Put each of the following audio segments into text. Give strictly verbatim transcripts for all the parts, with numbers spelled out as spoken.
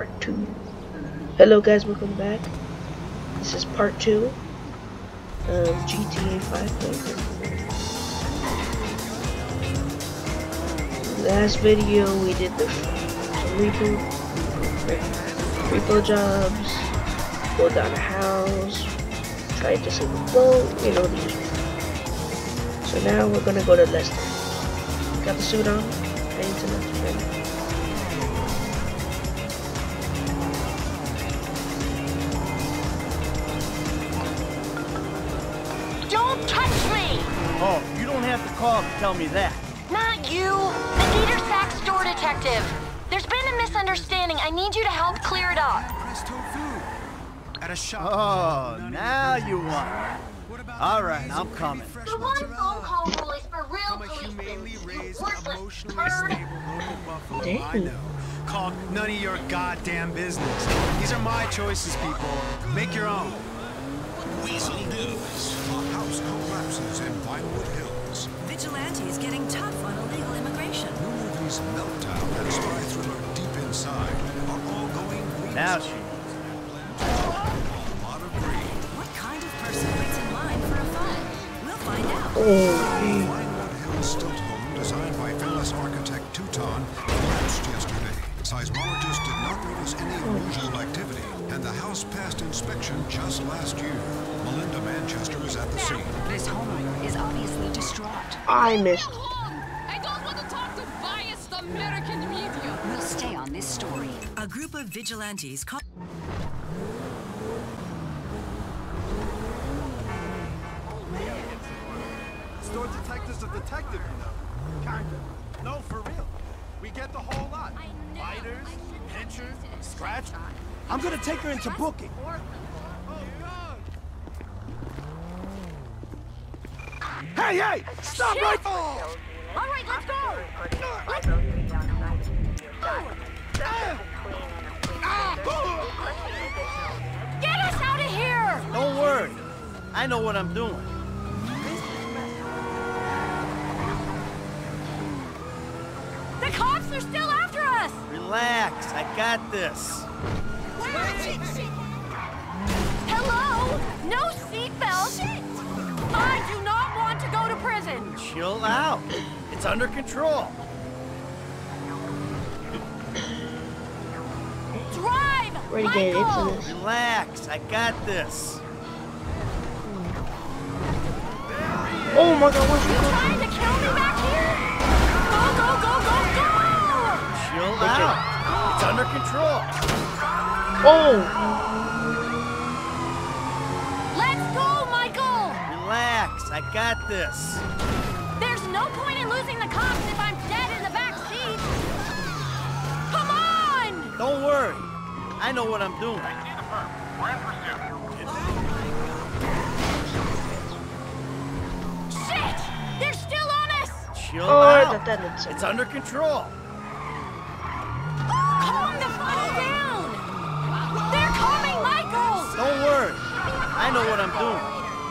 part two. Hello guys, welcome back. This is part two of G T A five playthrough. Last video we did the repo, repo jobs, pulled down a house, tried to save a boat, you know the usual. So now we're gonna go to Lester. Got the suit on, heading to Lester right now. Don't touch me! Oh, you don't have to call to tell me that. Not you! The Dieter Sack store detective! There's been a misunderstanding. I need you to help clear it up. At a shop. Oh, now you want it. All right, I'm coming. The one phone call rule is for real policemen. You worthless turd. I know. Called none of your goddamn business. These are my choices, people. Make your own. Weasel News. A house collapses in Vinewood Hills. Vigilantes getting tough on illegal immigration. New movies Meltdown and Spy Thriller Deep Inside are all going green. Now she. A lot of green. What kind of person waits in line for a fight? We'll find out. Vinewood Hills stilt home designed by famous architect Teuton collapsed yesterday. Seismologists did not notice any unusual activity, and the house passed inspection just last year. Melinda Manchester is at the scene. This homeowner is obviously distraught. I missed. I don't want to talk to biased American media. We'll stay on this story. A group of vigilantes caught. Store detective's a detective, you know. Kinda. No, for real. We get the whole lot. Biters, pinchers, scratch. I'm gonna take her into booking. Oh, God. Hey, hey! Stop right! All right, let's go! Let's... Get us out of here! Don't worry. I know what I'm doing. The cops are still after us! Relax, I got this. Hello? No seatbelt? I do not want to go to prison! Chill out. It's under control. Drive! Ready to get Michael! into this. Relax, I got this. Oh my god, where's he going? Trying to kill me back here? Go, go, go, go, go! Chill out. It's under control. Oh! Let's go, Michael! Relax, I got this. There's no point in losing the cops if I'm dead in the back seat! Come on! Don't worry. I know what I'm doing. Shit! They're still on us! Chill Oh, I out. thought that did something. It's under control. Calm the fuck down! They're coming, Michael! Don't worry. I know what I'm doing.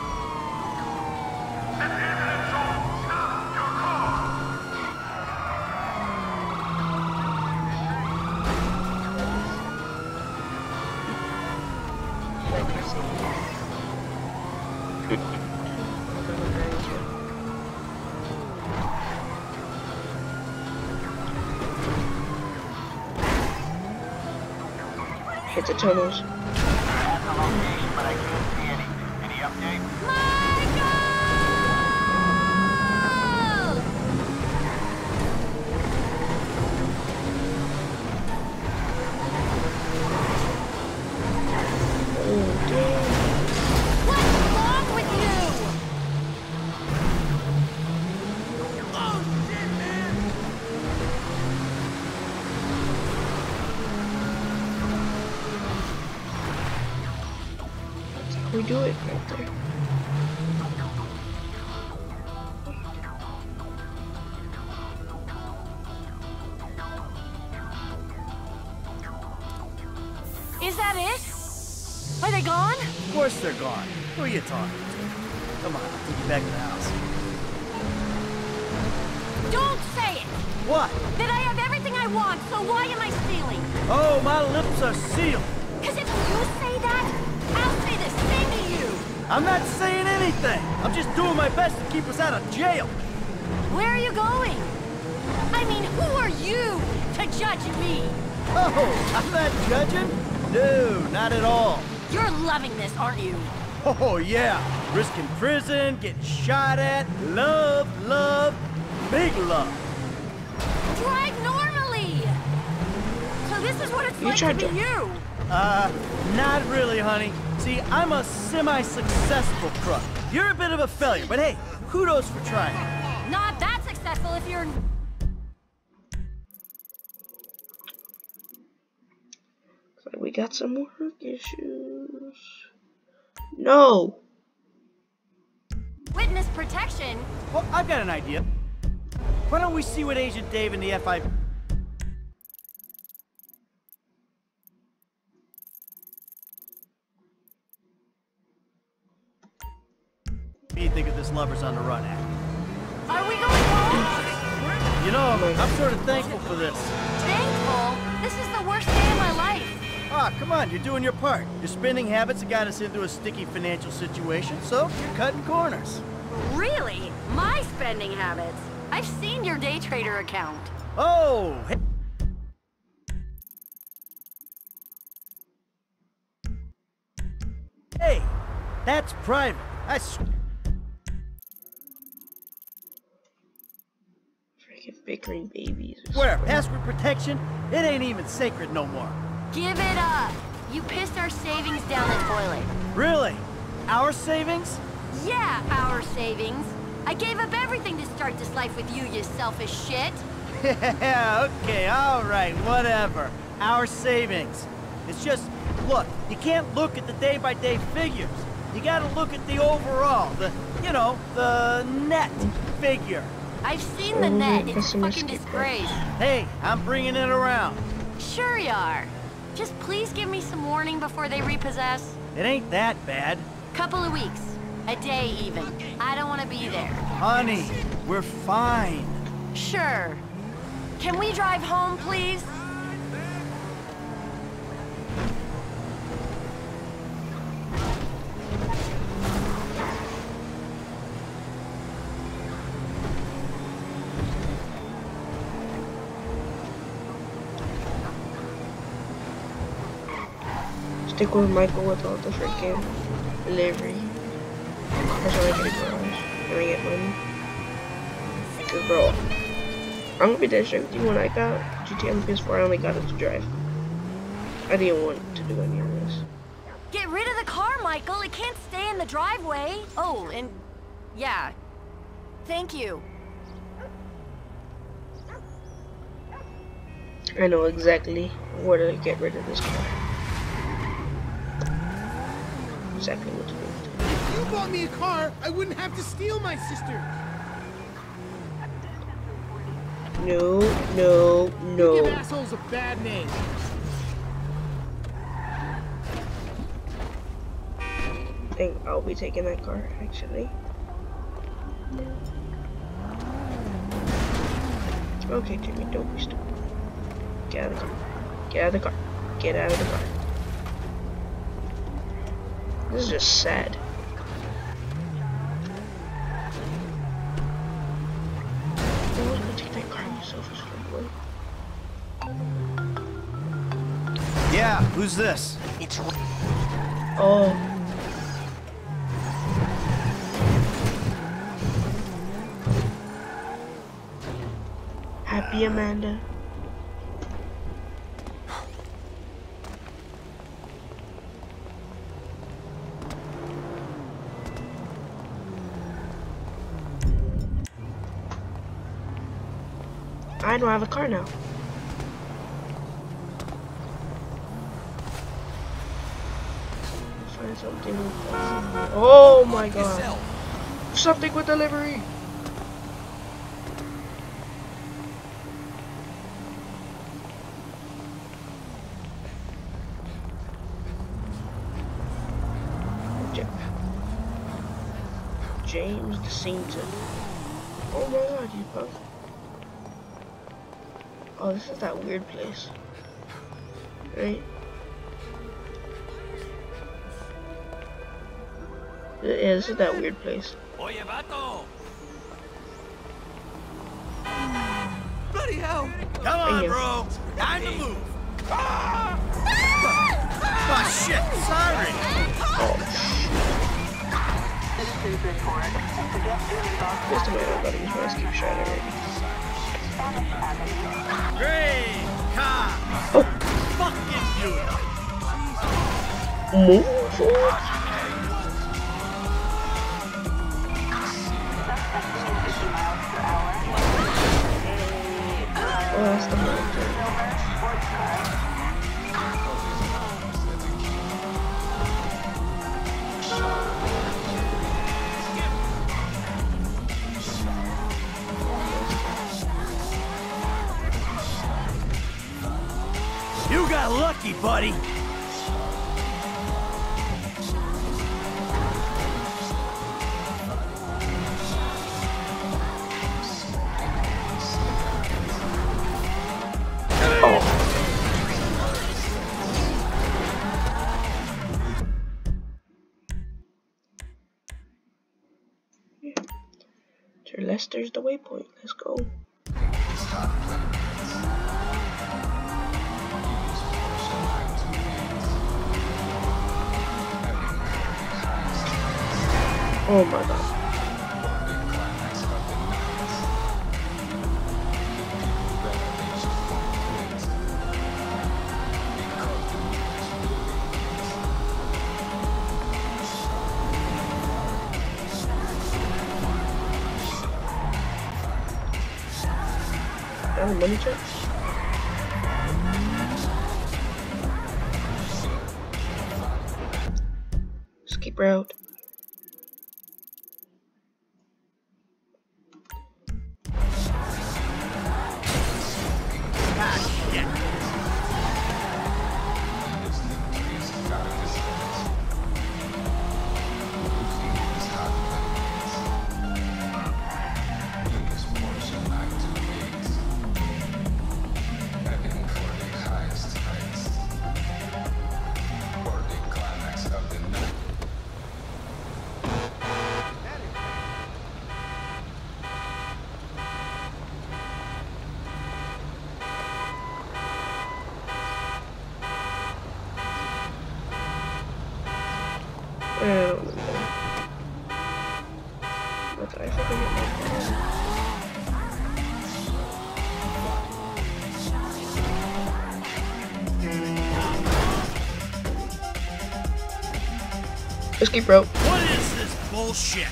Hit the tunnels. Michael! Oh, damn. What's wrong with you? We do it right there. Is that it? Are they gone? Of course they're gone. Who are you talking to? Come on, I'll take you back to the house. Don't say it! What? That I have everything I want, so why am I stealing? Oh, my lips are sealed. Because if you say that, I'll say the same to you! I'm not saying anything. I'm just doing my best to keep us out of jail. Where are you going? I mean, who are you to judge me? Oh, I'm not judging? No, not at all. You're loving this, aren't you? Oh, yeah. Risking prison, getting shot at, love, love, big love. Drive normally! So this is what it's You like to tried be to- you! Uh, not really, honey. See, I'm a semi-successful crook. You're a bit of a failure, but hey, kudos for trying. Not that successful if you're... Looks like we got some work issues. No! Witness protection? Well, I've got an idea. Why don't we see what Agent Dave and the F I... What do you think of this Lovers on the Run act? Are we going home? You know, I'm sort of thankful for this. Thankful? This is the worst day of my life. Ah, come on, you're doing your part. Your spending habits have got us into a sticky financial situation, so you're cutting corners. Really? My spending habits? I've seen your day trader account. Oh! Hey. Hey, that's private. I sw- Freaking bickering babies. swear, password protection, it ain't even sacred no more. Give it up. You pissed our savings down the toilet. Really? Our savings? Yeah, our savings. I gave up everything to start this life with you, you selfish shit. Yeah, okay, all right, whatever. Our savings. It's just, look, you can't look at the day-by-day figures. You gotta look at the overall, the, you know, the net figure. I've seen the Oh, net. It's a pessimistic. fucking disgrace. Hey, I'm bringing it around. Sure you are. Just please give me some warning before they repossess. It ain't that bad. Couple of weeks. A day even. I don't want to be there. Honey, we're fine. Sure. Can we drive home, please? Stick with Michael without the freaking delivery. That's why I get a garage. And I get money. Cause bro, I'm gonna be dead straight with you. When I got G T A on the P S four, I only got it to drive. I didn't want to do any of this. Get rid of the car, Michael. It can't stay in the driveway. Oh, and yeah. Thank you. I know exactly where to get rid of this car. Exactly what to do. If you bought me a car, I wouldn't have to steal my sister. No, no, You give no. assholes a bad name. I think I'll be taking that car, actually. Okay, Jimmy, don't be stupid. Get out of the car. Get out of the car. Get out of the car. This is just sad. You want to take that car yourself, boy? Yeah, who's this? Oh. Happy Amanda. I don't have a car now. Find something with that. Oh my god. Something with delivery. James DeSeaton. Oh my god, you punk. Oh, this is that weird place. Right? Yeah, this is that weird place. Oye, vato! Bloody hell! Come on, bro! Time to move! Ah! Oh, shit! Sorry! Just a minute, I gotta use my escape shot already. Great! Car! Oh! Fucking beautiful! Move forward! Oh, that's the mountain. You got lucky, buddy! Lester's the waypoint. Let's go. Oh my god. Oh, money check. Skip route. I don't remember. But I forgot my phone. Escape rope. What is this bullshit?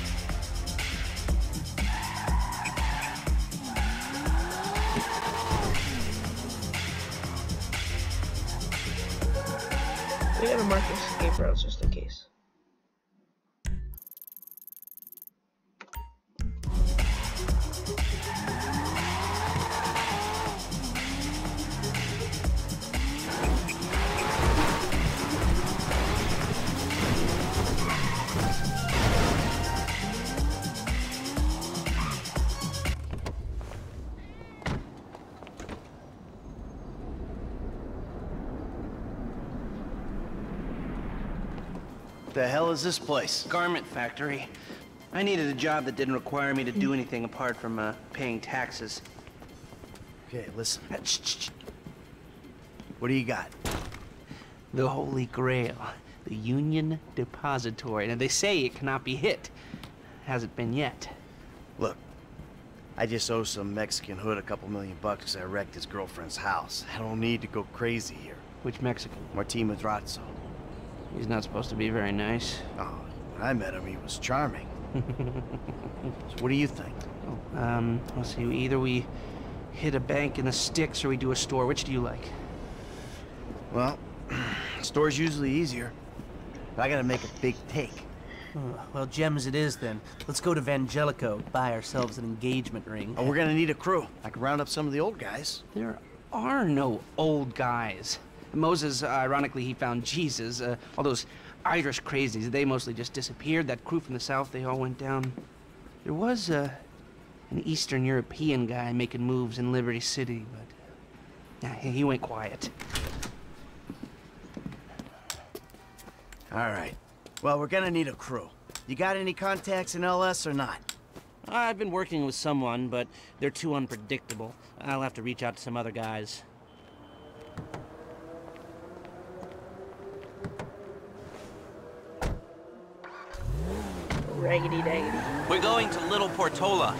We gotta mark escape routes just in case. The hell is this place? Garment factory. I needed a job that didn't require me to do anything apart from uh, paying taxes. Okay, listen. What do you got? The Holy Grail, the Union Depository. Now they say it cannot be hit. Hasn't been yet. Look, I just owe some Mexican hood a couple million bucks because I wrecked his girlfriend's house. I don't need to go crazy here. Which Mexican? Martin Madrazo. He's not supposed to be very nice. Oh, when I met him, he was charming. So what do you think? Oh, um, let's see. Either we hit a bank in the sticks or we do a store. Which do you like? Well, store's usually easier. But I gotta make a big take. Oh, well, gems it is then. Let's go to Vangelico, buy ourselves an engagement ring. Oh, we're gonna need a crew. I can round up some of the old guys. There are no old guys. Moses, uh, ironically, he found Jesus. Uh, all those Irish crazies, they mostly just disappeared. That crew from the south, they all went down. There was uh, an Eastern European guy making moves in Liberty City, but Nah, he went quiet. All right. Well, we're gonna need a crew. You got any contacts in L S or not? I've been working with someone, but they're too unpredictable. I'll have to reach out to some other guys. Raggedy daggedy. We're going to Little Portola.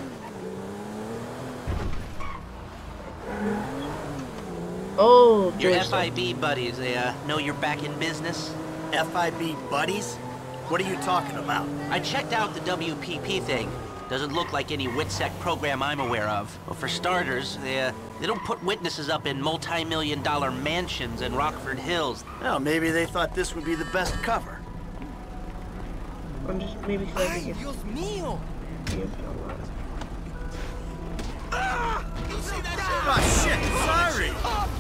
Oh, Your there's F I B buddies, they uh, know you're back in business? F I B buddies? What are you talking about? I checked out the W P P thing. Doesn't look like any WITSEC program I'm aware of. Well, for starters, they, uh, they don't put witnesses up in multi-million dollar mansions in Rockford Hills. Well, maybe they thought this would be the best cover. I'm just maybe because I think it's Dios mío! Ah! Oh, shit! Sorry!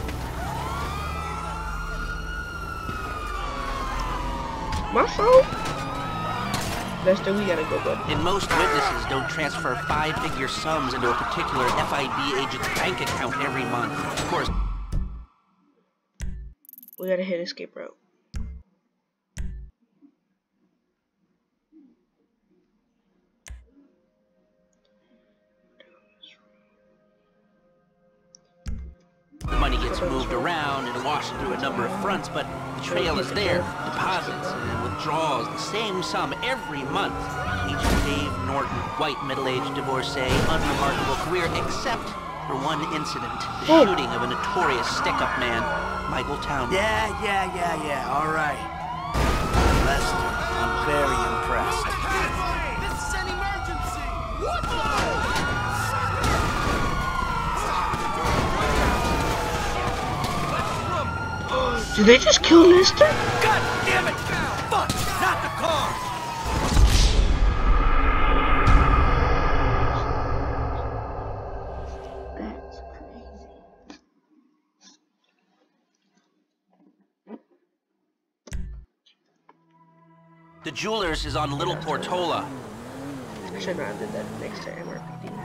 my fault. Lester, we gotta go, bud. And most witnesses don't transfer five-figure sums into a particular F I B agent's bank account every month. Of course. We gotta hit escape route. The money gets moved around and washed through a number of fronts, but the trail is there. Deposits and withdrawals, the same sum every month. Each Dave Norton, white middle-aged divorcee, unremarkable career, except for one incident, the Oh. shooting of a notorious stick-up man, Michael Townley. Yeah, yeah, yeah, yeah, all right. Lester, I'm very impressed. This is an emergency! What the? Did they just kill Lester? God damn it! Fuck! Not the car! That's crazy. The Jewelers is on Little Portola. I should not have did that next to M R P D.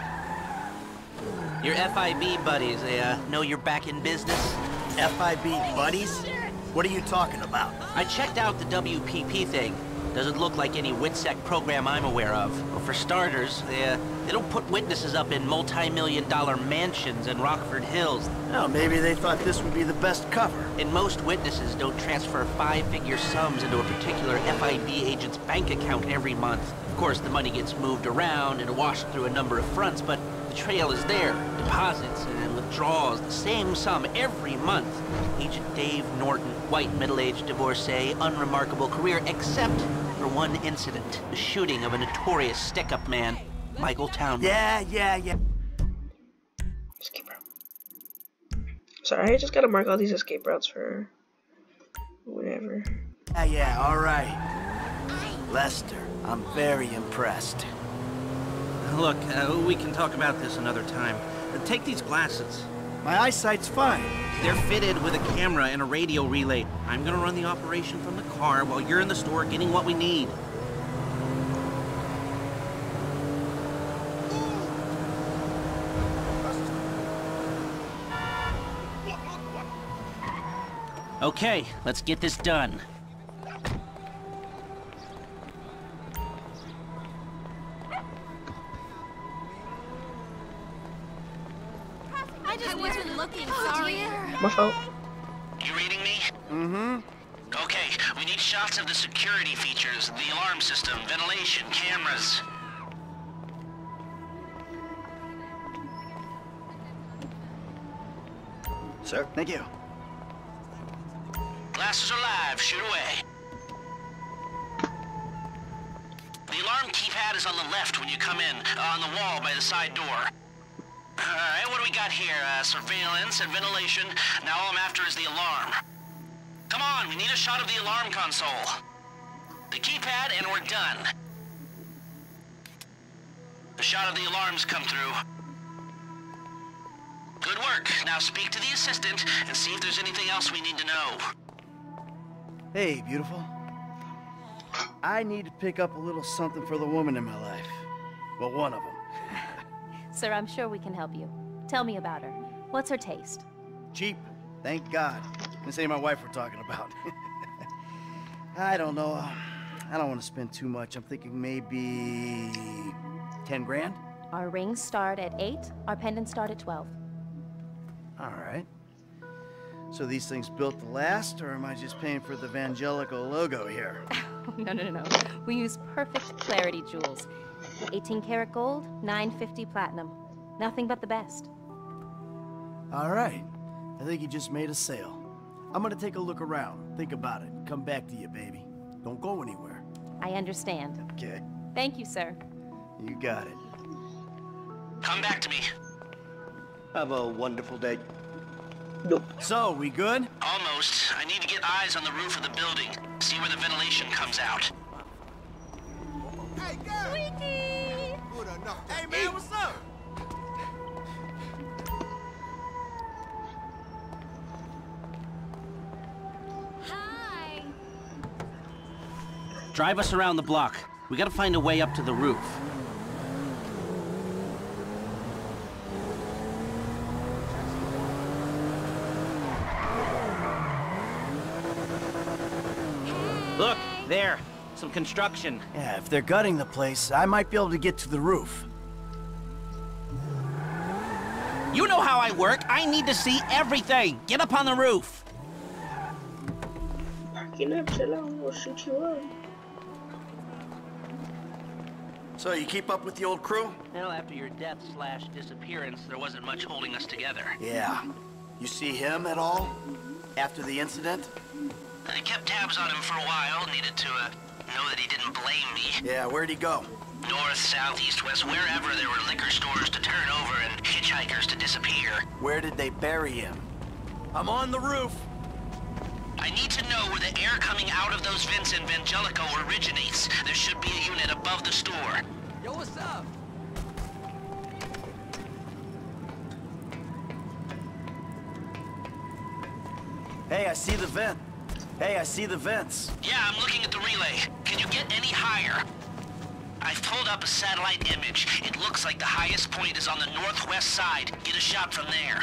Your F I B buddies, they uh, know you're back in business? F I B buddies? What are you talking about? I checked out the W P P thing. Doesn't look like any WITSEC program I'm aware of. Well, for starters, they, uh, they don't put witnesses up in multi-million dollar mansions in Rockford Hills. Well, maybe they thought this would be the best cover. And most witnesses don't transfer five-figure sums into a particular F I B agent's bank account every month. Of course, the money gets moved around and washed through a number of fronts, but the trail is there. Deposits and withdrawals, the same sum every month. Agent Dave Norton, white middle-aged divorcee, unremarkable career, except for one incident, the shooting of a notorious stick-up man, Michael Townley. Yeah, yeah, yeah. Escape route. Sorry, I just gotta mark all these escape routes for whatever. Yeah, yeah, all right. Lester, I'm very impressed. Look, uh, we can talk about this another time. Uh, take these glasses. My eyesight's fine. They're fitted with a camera and a radio relay. I'm gonna run the operation from the car while you're in the store getting what we need. Okay, let's get this done. I just wasn't looking, sorry. My fault. You reading me? Mm-hmm. Okay, we need shots of the security features, the alarm system, ventilation, cameras. Sir, thank you. Glasses are live, shoot away. The alarm keypad is on the left when you come in, uh, on the wall by the side door. Alright, what do we got here? Uh, surveillance and ventilation. Now all I'm after is the alarm. Come on, we need a shot of the alarm console. The keypad and we're done. The shot of the alarms come through. Good work. Now speak to the assistant and see if there's anything else we need to know. Hey, beautiful. I need to pick up a little something for the woman in my life. Well, one of them. Sir, I'm sure we can help you. Tell me about her. What's her taste? Cheap. Thank God. This ain't my wife we're talking about. I don't know. I don't want to spend too much. I'm thinking maybe... ten grand? Our rings start at eight, our pendants start at twelve. All right. So these things built to last, or am I just paying for the Vangelico logo here? No, no, no, no. We use perfect clarity jewels. eighteen karat gold, nine fifty platinum. Nothing but the best. All right. I think you just made a sale. I'm gonna take a look around, think about it, come back to you, baby. Don't go anywhere. I understand. Okay. Thank you, sir. You got it. Come back to me. Have a wonderful day. Nope. So, we good? Almost. I need to get eyes on the roof of the building. See where the ventilation comes out. Hey, girl! Squeaky! Good enough to Hey, man, eat. what's up? Hi. Drive us around the block. We gotta find a way up to the roof. Look, there. Some construction. Yeah, if they're gutting the place, I might be able to get to the roof. You know how I work. I need to see everything. Get up on the roof. Backing up, chill out, we'll shoot you up. So, you keep up with the old crew? Well, after your death slash disappearance, there wasn't much holding us together. Yeah. You see him at all? After the incident? I kept tabs on him for a while. Needed to uh, know that he didn't blame me. Yeah, where'd he go? North, south, east, west, wherever there were liquor stores to turn over and hitchhikers to disappear. Where did they bury him? I'm on the roof. I need to know where the air coming out of those vents in Vangelico originates. There should be a unit above the store. Yo, what's up? Hey, I see the vent. Hey, I see the vents. Yeah, I'm looking at the relay. Can you get any higher? I've pulled up a satellite image. It looks like the highest point is on the northwest side. Get a shot from there.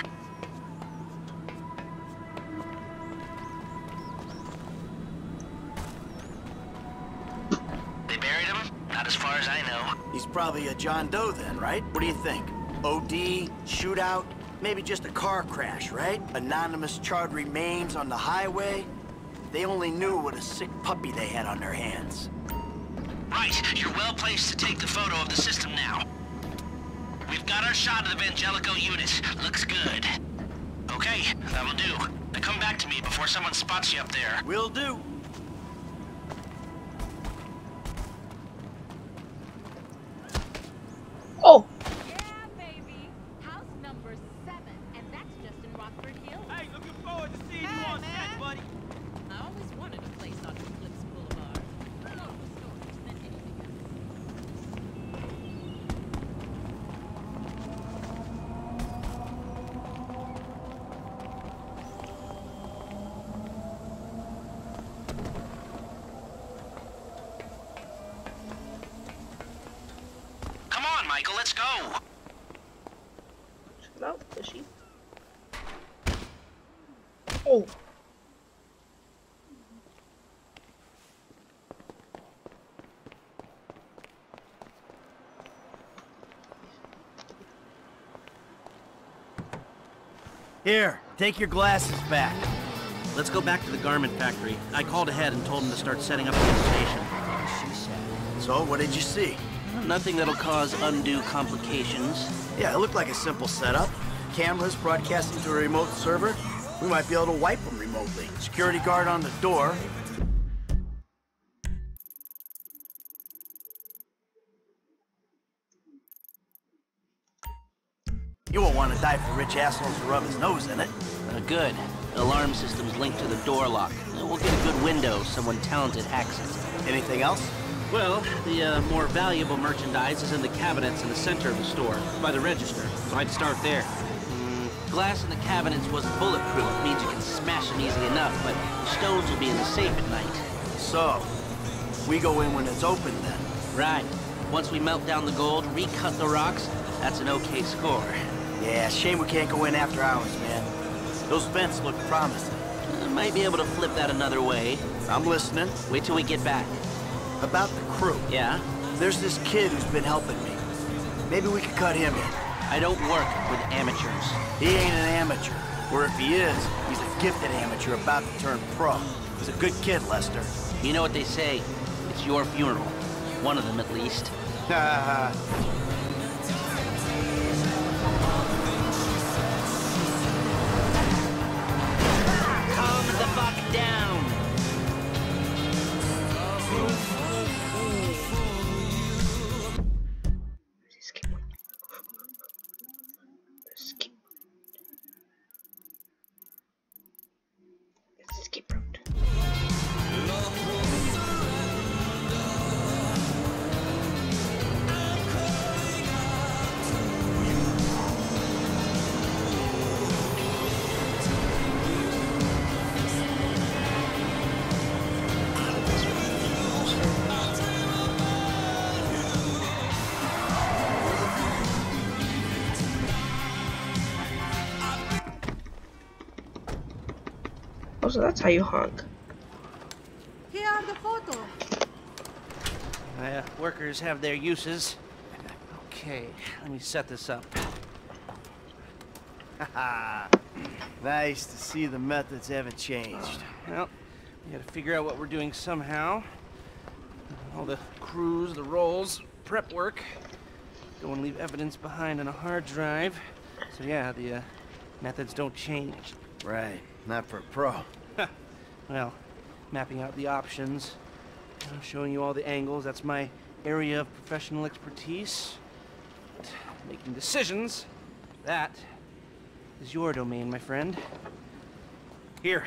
They buried him? Not as far as I know. He's probably a John Doe then, right? What do you think? O D, shootout, maybe just a car crash, right? Anonymous charred remains on the highway. They only knew what a sick puppy they had on their hands. Right, you're well placed to take the photo of the system now. We've got our shot of the Vangelico unit. Looks good. Okay, that'll do. Now come back to me before someone spots you up there. Will do. Oh! Yeah, baby. House number seven, and that's just in Rockford Hills. Hey, looking forward to seeing you on set, buddy. I always wanted a place on Eclipse Boulevard. More for stories than anything else. Come on, Michael, let's go. Chill out, fishy. Oh! Here, take your glasses back. Let's go back to the garment factory. I called ahead and told him to start setting up the invitation. So, what did you see? Nothing that'll cause undue complications. Yeah, it looked like a simple setup. Cameras broadcasting to a remote server. We might be able to wipe them remotely. Security guard on the door. You won't want to die for rich assholes to rub his nose in it. Uh, good. The alarm system's linked to the door lock. Uh, We'll get a good window. Someone talented hacks it. Anything else? Well, the uh, more valuable merchandise is in the cabinets in the center of the store, by the register, so I'd start there. Mm, glass in the cabinets wasn't bulletproof. It means you can smash them easy enough, but stones will be in the safe at night. So, we go in when it's open then. Right. Once we melt down the gold, recut the rocks, that's an okay score. Yeah, shame we can't go in after hours, man. Those vents look promising. Uh, might be able to flip that another way. I'm listening. Wait till we get back. About the crew. Yeah? There's this kid who's been helping me. Maybe we could cut him in. I don't work with amateurs. He ain't an amateur. Or if he is, he's a gifted amateur about to turn pro. He's a good kid, Lester. You know what they say. It's your funeral. One of them, at least. Ha Calm the fuck down. Escape. Escape route. Oh, so that's how you honk. Here are the photos. Uh, workers have their uses. Okay, let me set this up. ha! Nice to see the methods haven't changed. Well, we gotta figure out what we're doing somehow. All the crews, the rolls, prep work. Don't want to leave evidence behind on a hard drive. So yeah, the uh, methods don't change. Right, not for a pro. Well, mapping out the options, you know, showing you all the angles, that's my area of professional expertise. Making decisions, that is your domain, my friend. Here.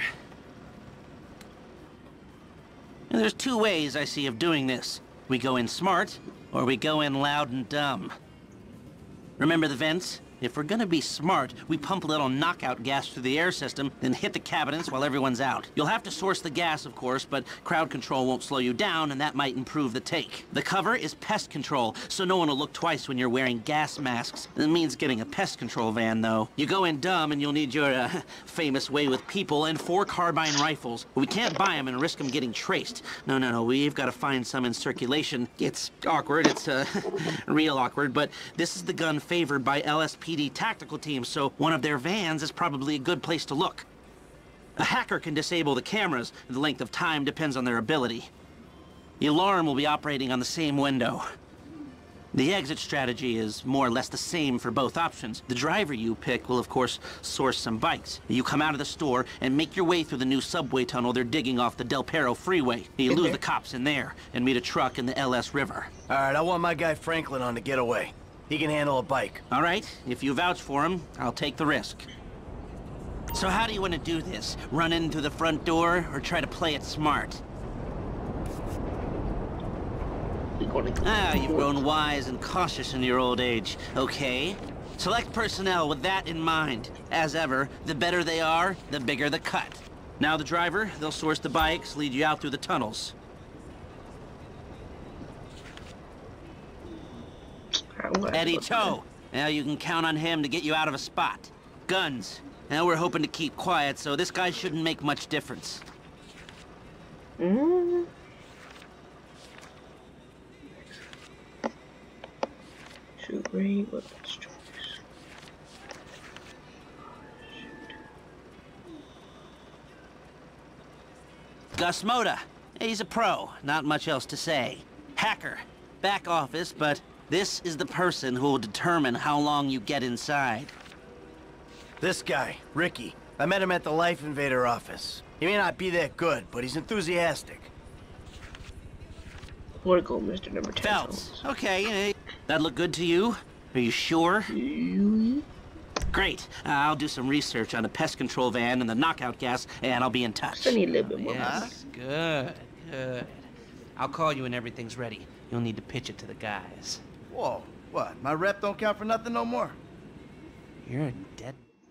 And there's two ways I see of doing this. We go in smart, or we go in loud and dumb. Remember the vents? If we're gonna be smart, we pump a little knockout gas through the air system, then hit the cabinets while everyone's out. You'll have to source the gas, of course, but crowd control won't slow you down, and that might improve the take. The cover is pest control, so no one will look twice when you're wearing gas masks. It means getting a pest control van, though. You go in dumb, and you'll need your uh, famous way with people and four carbine rifles. We can't buy them and risk them getting traced. No, no, no, we've got to find some in circulation. It's awkward, it's uh, real awkward, but this is the gun favored by L S P D tactical teams, so one of their vans is probably a good place to look. A hacker can disable the cameras. The length of time depends on their ability. The alarm will be operating on the same window. The exit strategy is more or less the same for both options. The driver you pick will, of course, source some bikes. You come out of the store and make your way through the new subway tunnel they're digging off the Del Perro freeway. You lose the cops in there and meet a truck in the L S River. All right, I want my guy Franklin on the getaway. He can handle a bike. All right, if you vouch for him, I'll take the risk. So how do you want to do this? Run in through the front door, or try to play it smart? Ah, you've grown wise and cautious in your old age. Okay. Select personnel with that in mind. As ever, the better they are, the bigger the cut. Now the driver, they'll source the bikes, lead you out through the tunnels. Eddie Toh. Now you can count on him to get you out of a spot. Guns. Now we're hoping to keep quiet, so this guy shouldn't make much difference. Mm. Shoot range, weapons choice. Gus Moda. He's a pro. Not much else to say. Hacker. Back office, but this is the person who will determine how long you get inside. This guy, Ricky. I met him at the Life Invader office. He may not be that good, but he's enthusiastic. Where to go, Mister Number ten? Phelps. Okay, uh, that look good to you? Are you sure? Mm-hmm. Great. Uh, I'll do some research on the pest control van and the knockout gas, and I'll be in touch. I need a little bit more. Yes, good, good. I'll call you when everything's ready. You'll need to pitch it to the guys. Whoa, what? My rep don't count for nothing no more? You're a dead...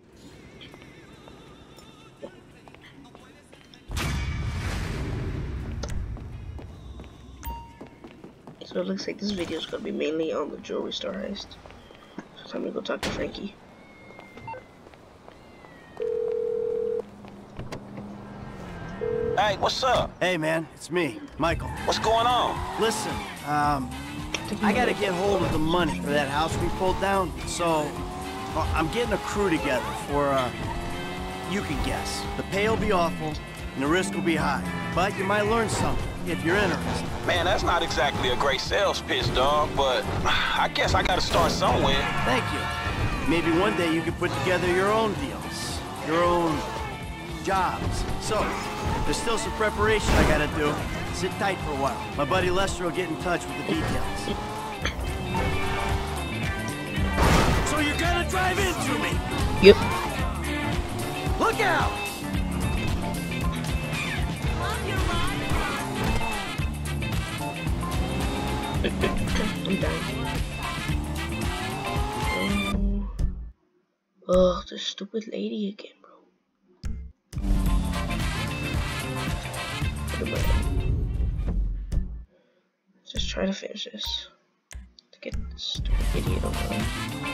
So it looks like this video is going to be mainly on the jewelry store heist. So time to go talk to Frankie. Hey, what's up? Hey, man, it's me, Michael. What's going on? Listen, um, I gotta get hold of the money for that house we pulled down, so well, I'm getting a crew together for, uh, you can guess. The pay will be awful, and the risk will be high, but you might learn something if you're interested. Man, that's not exactly a great sales pitch, dog, but I guess I gotta start somewhere. Thank you. Maybe one day you could put together your own deals, your own jobs. So, there's still some preparation I gotta do. Sit tight for a while. My buddy Lester will get in touch with the details. So you're gonna drive into me? Yep. Look out! I'm done. Oh, the stupid lady again, bro. What am I? Just try to finish this. To get this stupid idiot over there.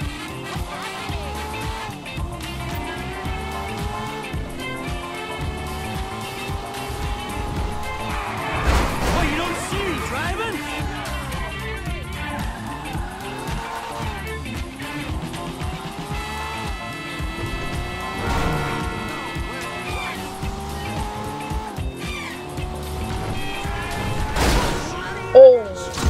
Oh, you don't see me driving? Oh.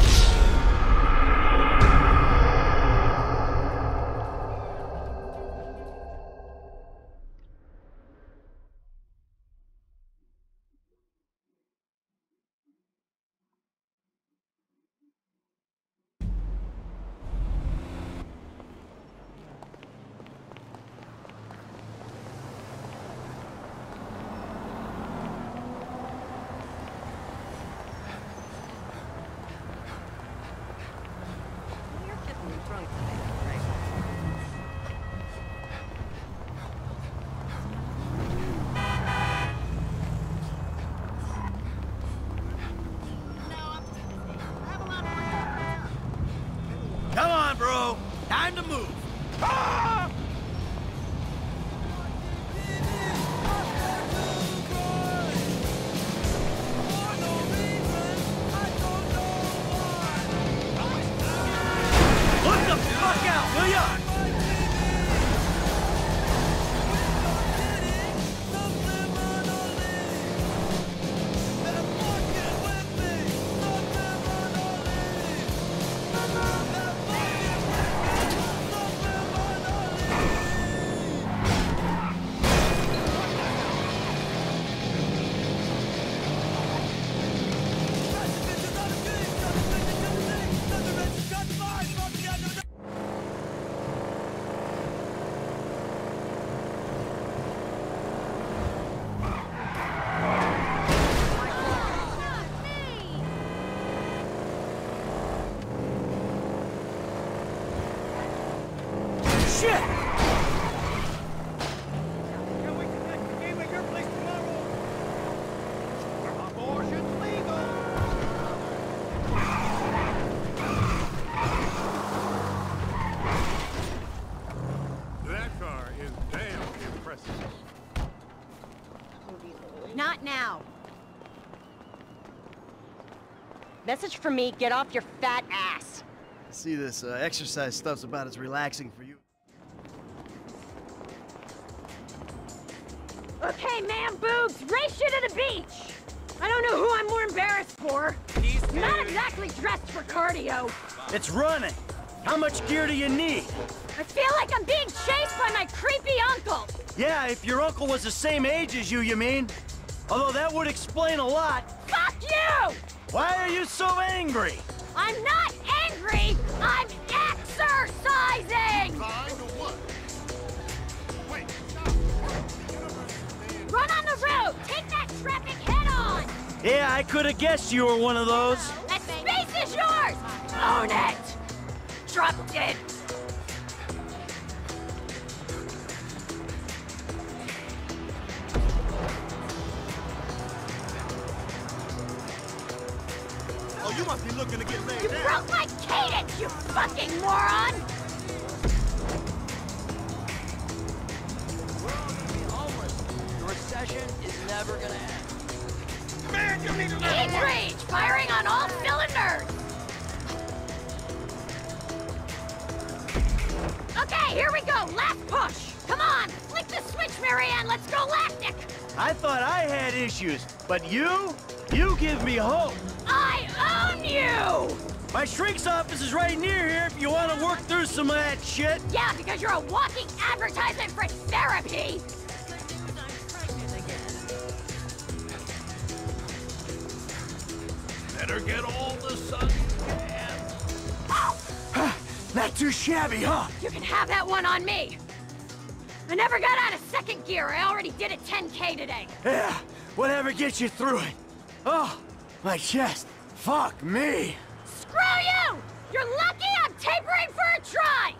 Come on, bro. Time to move. Ah! Look the fuck out, will ya? Shit! Can we connect the game at your place tomorrow? Abortion's legal. That car is damn impressive. Not now. Message from me, get off your fat ass. See, this uh, exercise stuff's about as relaxing for you. Okay, man boobs, race you to the beach! I don't know who I'm more embarrassed for. You're not exactly dressed for cardio. It's running. How much gear do you need? I feel like I'm being chased by my creepy uncle. Yeah, if your uncle was the same age as you, you mean? Although that would explain a lot. Fuck you! Why are you so angry? I'm not angry, I'm exercising! Run on the road! Take that traffic head on! Yeah, I could have guessed you were one of those. That space is yours! Own it! Drop it! Oh, you must be looking to get laid You down. broke my cadence, you fucking moron! The recession is never gonna end. Age Rage, firing on all cylinders! Okay, here we go, last push! Come on, flick the switch, Marianne, let's go lactic! I thought I had issues, but you? You give me hope. I own you! My shrink's office is right near here if you want to work through some of that shit. Yeah, because you're a walking advertisement for therapy! Better get all the sun you can. Not too shabby, huh? You can have that one on me! I never got out of second gear. I already did it ten K today. Yeah, whatever gets you through it. Oh, my chest. Fuck me. Screw you! You're lucky I'm tapering for a try!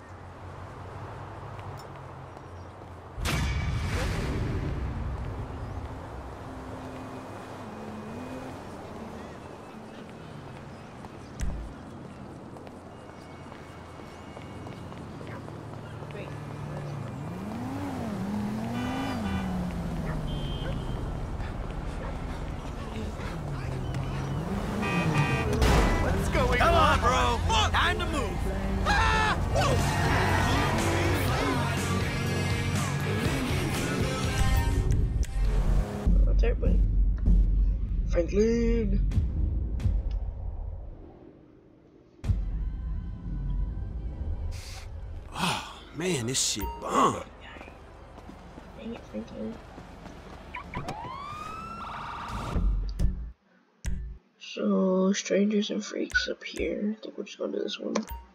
Come on, bro. Time to move. Ah! What's everybody? Franklin. Oh, man, this shit bomb. Dang it, Franklin. So, strangers and freaks up here. I think we're just gonna do this one.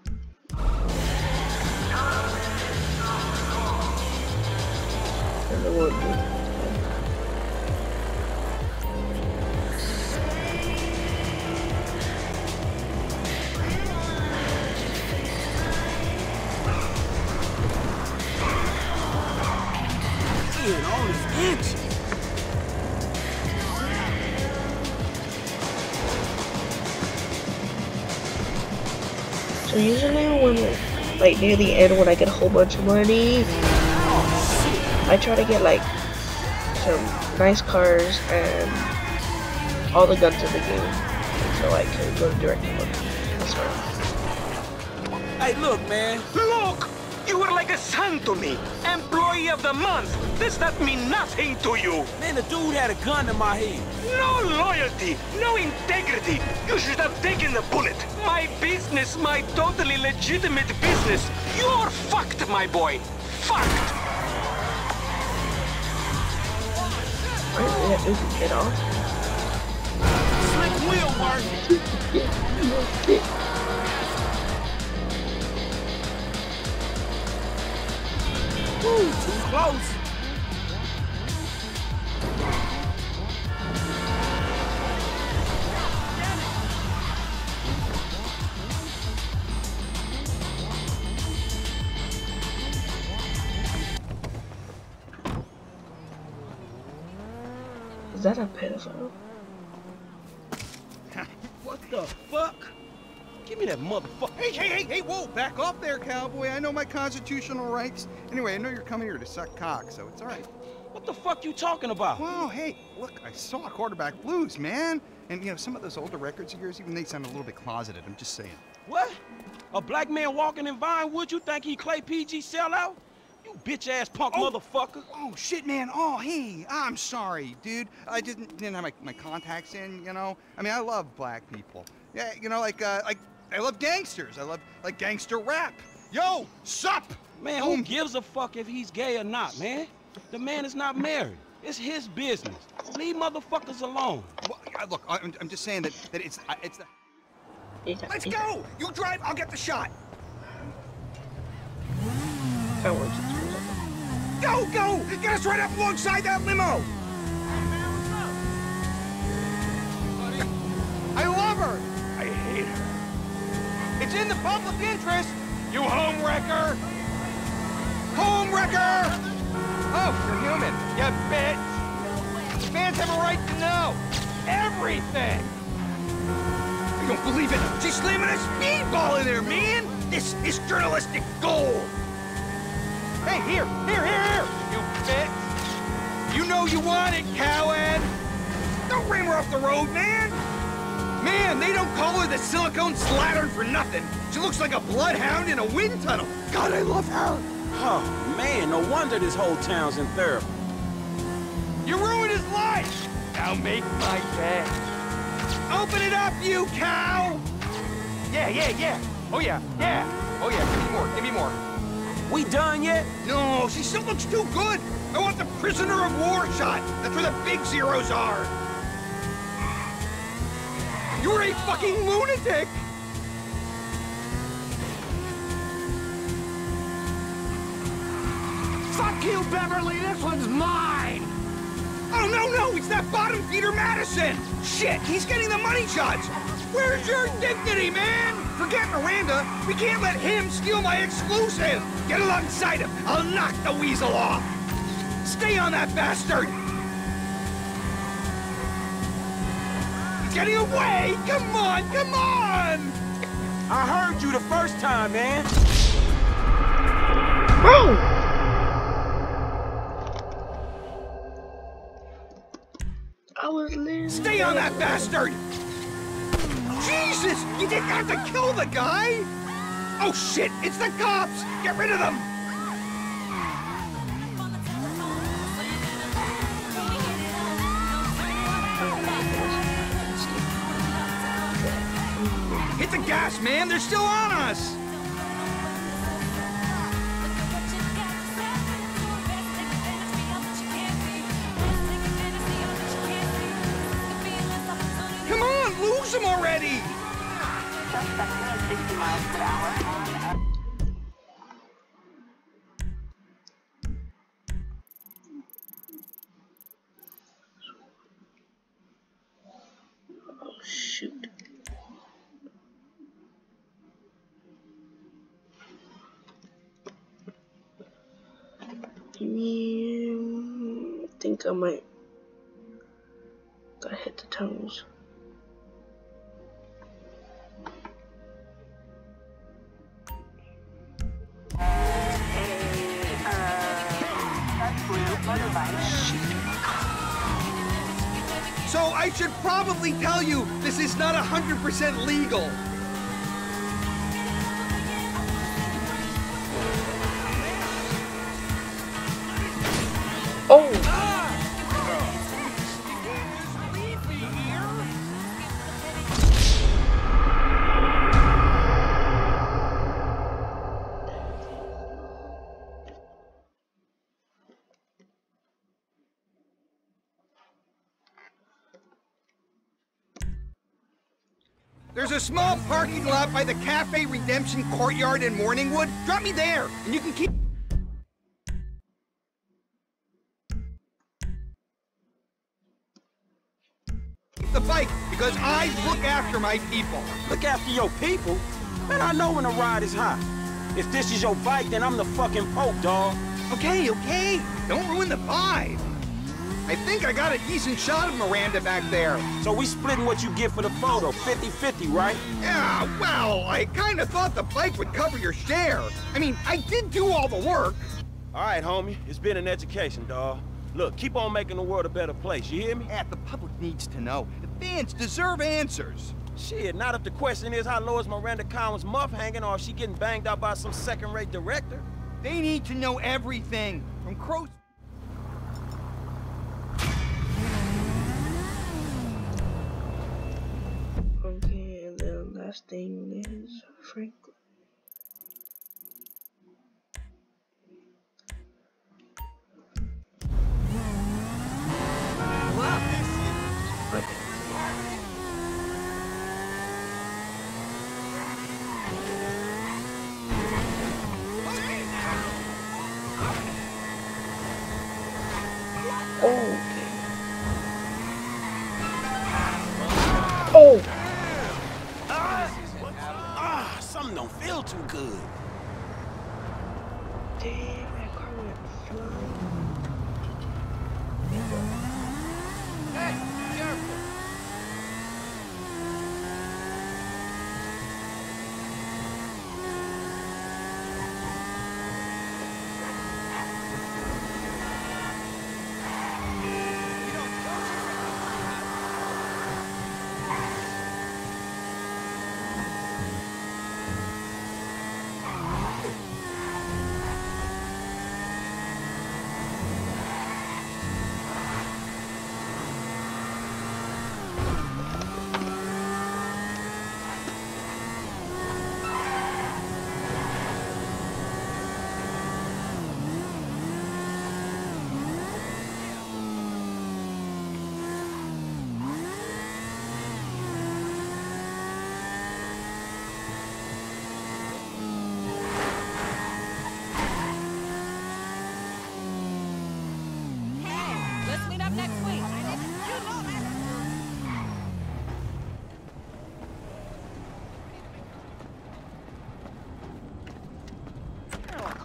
And then we'll do Man, all this action. So usually when, like, near the end when I get a whole bunch of money, I try to get, like, some nice cars and all the guns in the game, so I can go to direct look. That's right. Hey, look, man. Look! You were like a son to me. Employee of the month. Does that mean nothing to you? Man, the dude had a gun in my head. No loyalty, no integrity. You should have taken the bullet. My business, my totally legitimate business. You're fucked, my boy. Fucked. Why did that dude get off? Slick wheel work. Ooh, too close. Is that a pedophile? What the fuck? Give me that motherfucker. Hey, hey, hey, hey, whoa, back off there, cowboy. I know my constitutional rights. Anyway, I know you're coming here to suck cock, so it's all right. What the fuck you talking about? Well, hey, look, I saw Quarterback Blues, man. And, you know, some of those older records of yours, even they sound a little bit closeted. I'm just saying. What? A black man walking in Vinewood, you think he Clay P G sellout? You bitch-ass punk oh. motherfucker. Oh, shit, man. Oh, hey, I'm sorry, dude. I didn't, didn't have my, my contacts in, you know? I mean, I love black people. Yeah, you know, like, uh, like, I love gangsters. I love, like, gangster rap. Yo, sup? Man, who gives a fuck if he's gay or not, man? The man is not married. It's his business. Leave motherfuckers alone. Well, look, I'm, I'm just saying that, that it's, it's the... Let's go! You drive, I'll get the shot. Go, go! Get us right up alongside that limo! I love her! I hate her. It's in the public interest! You home wrecker! Home wrecker! Oh, you're human, you bitch! The fans have a right to know everything! I don't believe it! She's slamming a speedball in there, man! This is journalistic gold! Hey, here, here, here, here! You bitch! You know you want it, cowhead! Don't ram her off the road, man! Man, they don't call her the silicone slattern for nothing. She looks like a bloodhound in a wind tunnel. God, I love her. Oh, man, no wonder this whole town's in therapy. You ruined his life! Now make my day. Open it up, you cow! Yeah, yeah, yeah. Oh, yeah, yeah. Oh, yeah, give me more, give me more. We done yet? No, she still looks too good. I want the prisoner of war shot. That's where the big zeros are. You're a fucking lunatic! Fuck you, Beverly! This one's mine! Oh, no, no! It's that bottom feeder Madison! Shit, he's getting the money shots! Where's your dignity, man? Forget Miranda. We can't let him steal my exclusive! Get alongside him! I'll knock the weasel off! Stay on that bastard! Getting away! Come on, come on! I heard you the first time, man. Bro! I was listening. Stay on that bastard! Jesus! You didn't have to kill the guy! Oh shit! It's the cops! Get rid of them! Hit the gas, man! They're still on us! Come on, lose them already! sixty miles per hour. Oh, shoot. Mm, I think I might gotta hit the tunnels. So I should probably tell you this is not one hundred percent legal. Oh! There's a small parking lot by the Cafe Redemption Courtyard in Morningwood. Drop me there, and you can keep... the bike, because I look after my people. Look after your people? Man, I know when a ride is hot. If this is your bike, then I'm the fucking Pope, dawg. Okay, okay. Don't ruin the vibe. I think I got a decent shot of Miranda back there. So we splitting what you get for the photo, fifty fifty, right? Yeah, well, I kind of thought the bike would cover your share. I mean, I did do all the work. All right, homie. It's been an education, dawg. Look, keep on making the world a better place, you hear me? Yeah, the public needs to know. The fans deserve answers. Shit, not if the question is how low is Miranda Collins' muff hanging or if she getting banged out by some second-rate director. They need to know everything, from Crow... Okay, and the last thing is Franklin. Oh! Ah, something don't feel too good. Damn, that car went flying. Hey, careful!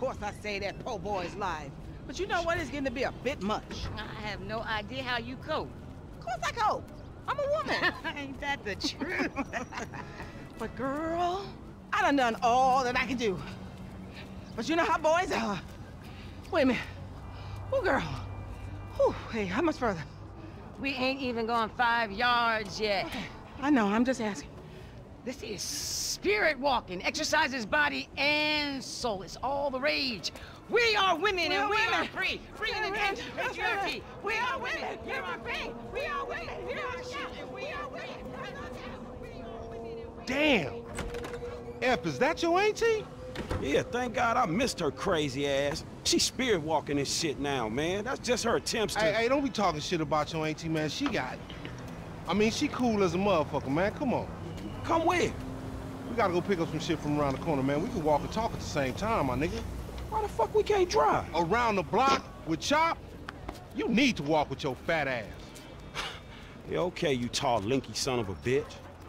course I saved that poor boy's life. But you know what? It's getting to be a bit much. I have no idea how you cope. Of course I cope. I'm a woman. Ain't that the truth? But girl, I done done all that I can do. But you know how boys are. Wait a minute. Oh, girl. Whew, hey, how much further? We ain't even gone five yards yet. Okay, I know, I'm just asking. This is spirit walking. Exercises body and soul. It's all the rage. We are women we and are we women. are free. Free in the end. Patriarchy. We are women. We are free. We are women. We are shouting. We are women. Damn. F, is that your auntie? Yeah, thank God I missed her crazy ass. She's spirit walking this shit now, man. That's just her attempts to... Hey, hey, don't be talking shit about your auntie, man. She got it. I mean, she cool as a motherfucker, man. Come on. Come where? We gotta go pick up some shit from around the corner, man. We can walk and talk at the same time, my nigga. Why the fuck we can't drive? Around the block with Chop? You need to walk with your fat ass. Yeah, okay, you tall, linky son of a bitch.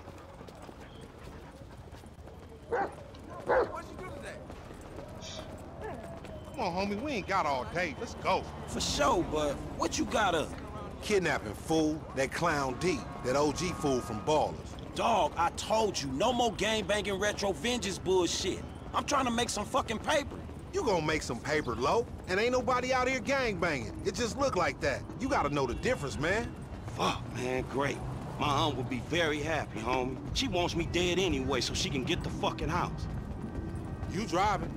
Come on, homie, we ain't got all day. Let's go. For sure, but what you got up? Kidnapping, fool. That clown D. That O G fool from Ballers. Dog, I told you, no more gang-banging retro vengeance bullshit. I'm trying to make some fucking paper. You gonna make some paper, Lo? And ain't nobody out here gang-banging. It just look like that. You gotta know the difference, man. Fuck, man, great. My aunt would be very happy, homie. She wants me dead anyway so she can get the fucking house. You driving.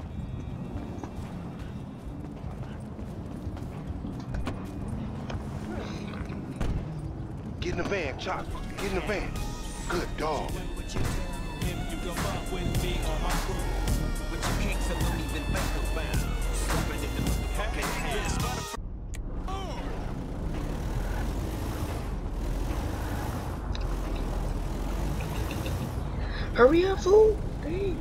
Get in the van, Chop. Get in the van. Good dog. Hurry up, fool! Dang.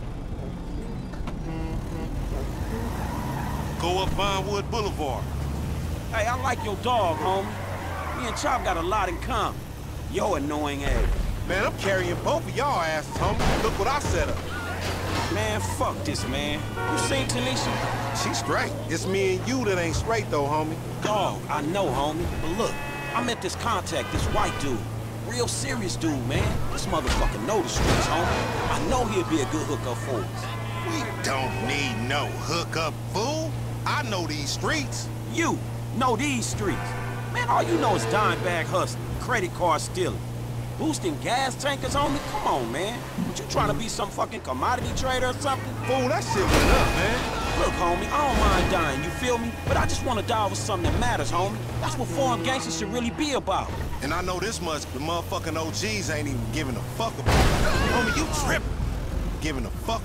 Go up Vinewood Boulevard. Hey, I like your dog, homie. Me and Chop got a lot in common. Yo annoying ass. Man, I'm carrying both of y'all asses, homie. Look what I set up. Man, fuck this, man. You seen Tanisha? She straight. It's me and you that ain't straight, though, homie. Dog, I know, homie. But look, I met this contact, this white dude. Real serious dude, man. This motherfucker know the streets, homie. I know he'll be a good hookup for us. We don't need no hookup, fool. I know these streets. You know these streets. Man, all you know is dime bag hustling, credit card stealing. Boosting gas tankers on me? Come on, man. What, you trying to be some fucking commodity trader or something? Fool, that shit went up, man. Look, homie, I don't mind dying, you feel me? But I just want to die over something that matters, homie. That's what foreign gangsters should really be about. And I know this much, the motherfucking O Gs ain't even giving a fuck about it. Homie, you tripping. Giving a fuck.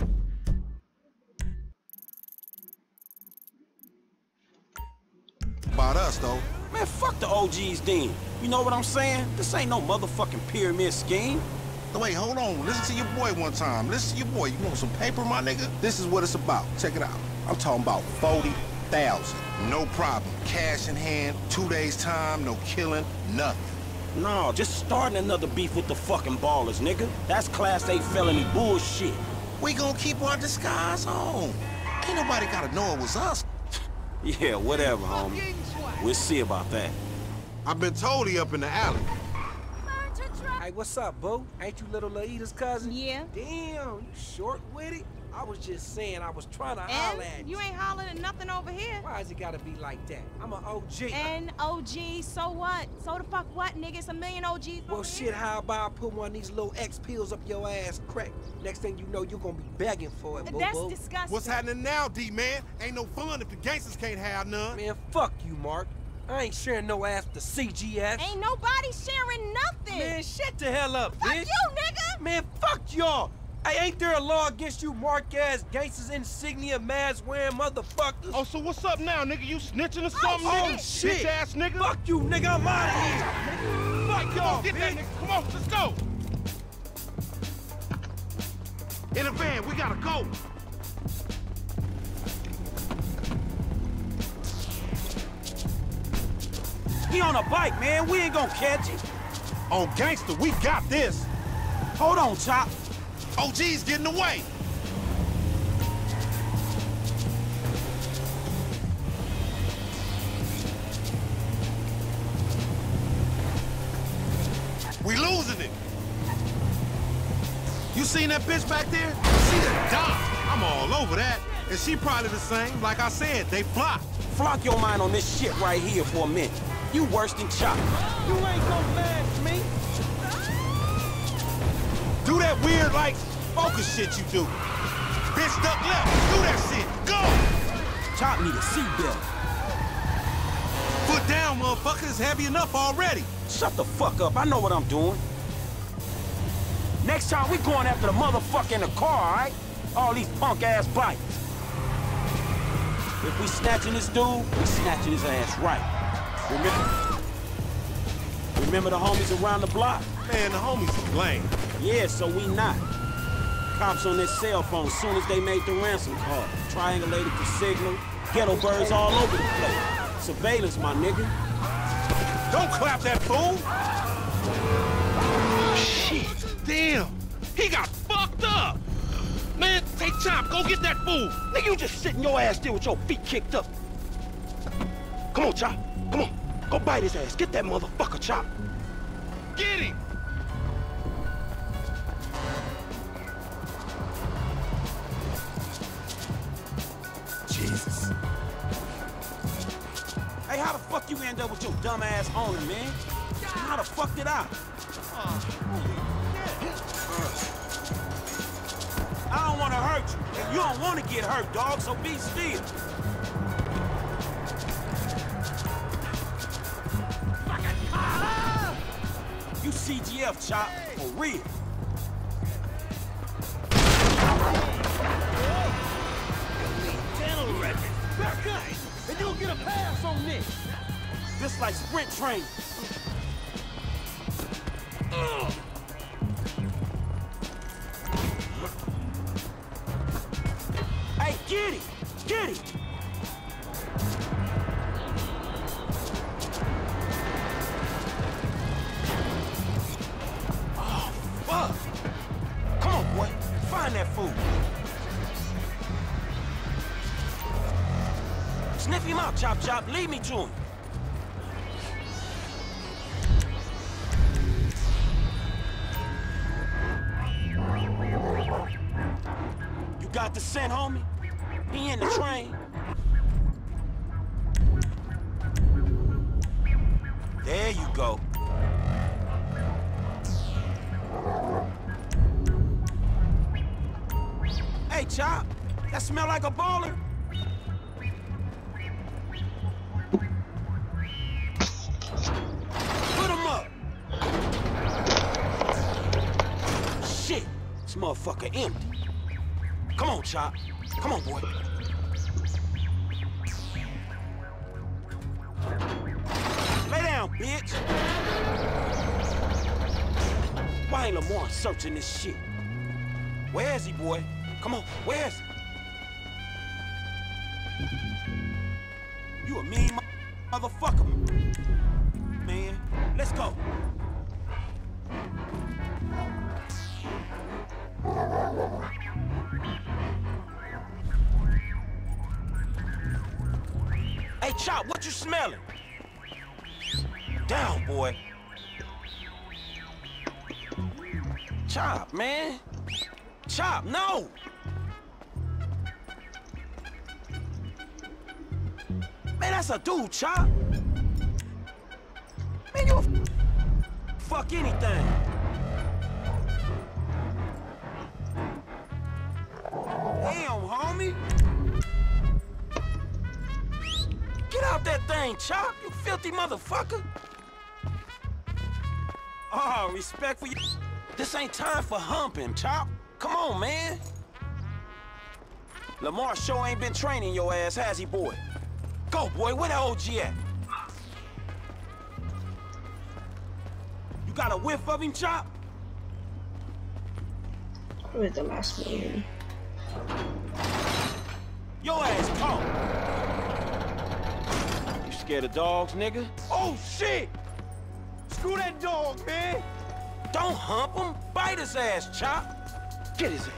About us, though. Man, fuck the O Gs then. You know what I'm saying? This ain't no motherfucking pyramid scheme. No, wait, hold on. Listen to your boy one time. Listen to your boy. You want some paper, my nigga? This is what it's about. Check it out. I'm talking about forty thousand. No problem. Cash in hand, two days time, no killing, nothing. No, just starting another beef with the fucking Ballers, nigga. That's class A felony bullshit. We gonna keep our disguise on. Ain't nobody gotta know it was us. Yeah, whatever, homie. We'll see about that. I've been told he up in the alley. Hey, what's up, boo? Ain't you little Laida's cousin? Yeah. Damn, you short with it? I was just saying I was trying to holler at you. You ain't hollering at nothing over here. Why is it gotta be like that? I'm an O G. An O G, so what? So the fuck what, nigga? It's a million O Gs Well, over shit, here. how about I put one of these little X pills up your ass crack? Next thing you know, you're gonna be begging for it, boo-boo. That's disgusting. What's happening now, D-man? Ain't no fun if the gangsters can't have none. Man, fuck you, Mark. I ain't sharing no ass with the C G S. Ain't nobody sharing nothing. Man, shut the hell up, fuck bitch. you, nigga. Man, fuck y'all. Hey, ain't there a law against you mark-ass gangsters, insignia, mask-wearing motherfuckers? Oh, so what's up now, nigga? You snitching or something, oh, nigga? shit. Bitch-ass nigga. Fuck you, nigga. I'm out of here. Fuck y'all, Get that nigga. Come on, let's go. In the van, we gotta go. He on a bike, man. We ain't gonna catch him. On gangster, we got this. Hold on, Chop. O G's getting away. wasn't it? You seen that bitch back there? She's a dime. I'm all over that. And she probably the same. Like I said, they flock. Flock your mind on this shit right here for a minute. You worse than Chop. You ain't gonna match me. Do that weird, like, focus shit you do. Bitch duck left. Do that shit. Go! Chop need a seatbelt. Foot down, motherfucker. It's heavy enough already. Shut the fuck up. I know what I'm doing. Next time, we going after the motherfucker in the car, all right? All these punk-ass bikes. If we snatching this dude, we snatching his ass right. Remember? Remember the homies around the block? Man, the homies are lame. Yeah, so we not. Cops on their cell phone as soon as they made the ransom call. Triangulated the signal. Ghetto birds all over the place. Surveillance, my nigga. Don't clap that fool! Shit, damn. He got fucked up. Man, take Chop, go get that fool. Nigga, you just sitting your ass there with your feet kicked up. Come on, Chop. Come on. Go bite his ass. Get that motherfucker, Chop. Get him! Jesus. Hey, how the fuck you end up with your dumb ass owner, man? How the fuck did I? I don't want to hurt you, and you don't want to get hurt, dog, so be still. You C G F, Chop, for real. Dental records. Back up, and you'll get a pass on this. This like sprint train. Ugh. Hey, get it! Get it! Oh, fuck! Come on, boy. Find that fool. Sniff him out, Chop Chop. Lead me to him. You got the scent, homie? He in the train. There you go. Hey, Chop. That smell like a baller. Put him up. Shit. This motherfucker empty. Come on, Chop. Come on, boy. Lay down, bitch. Why ain't Lamar searching this shit? Where is he, boy? Come on, where is he? You a mean motherfucker, man. Let's go. Hey, Chop, what you smelling? Down, boy. Chop, man. Chop, no! Man, that's a dude, Chop. Man, you a fuck anything. Damn, homie. Get out that thing, Chop, you filthy motherfucker. Oh, respect for you. This ain't time for humping, Chop. Come on, man. Lamar sure ain't been training your ass, has he, boy? Go, boy, where the O G at? You got a whiff of him, Chop? Where's the last one? Your ass caught. You scared of dogs, nigga? Oh, shit! Screw that dog, man! Don't hump him. Bite his ass, Chop. Get his ass.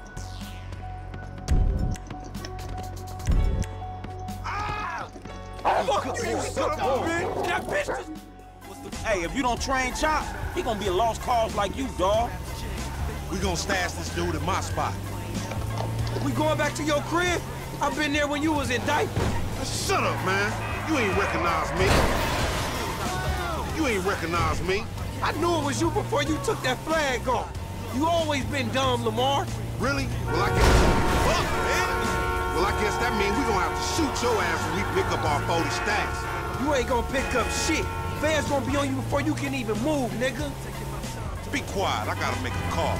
Ah! Fuck you, you son of a bitch! That bitch just... Hey, if you don't train Chop, He gonna be a lost cause like you, dawg. We gonna stash this dude at my spot. We going back to your crib? I've been there when you was in diapers. Shut up, man. You ain't recognize me. You ain't recognize me. I knew it was you before you took that flag off. You always been dumb, Lamar. Really? Well, I guess... Fuck, man. Well, I guess that means we gonna have to shoot your ass when we pick up our forty stacks. You ain't gonna pick up shit. Fans gonna be on you before you can even move, nigga. Be quiet. I gotta make a call.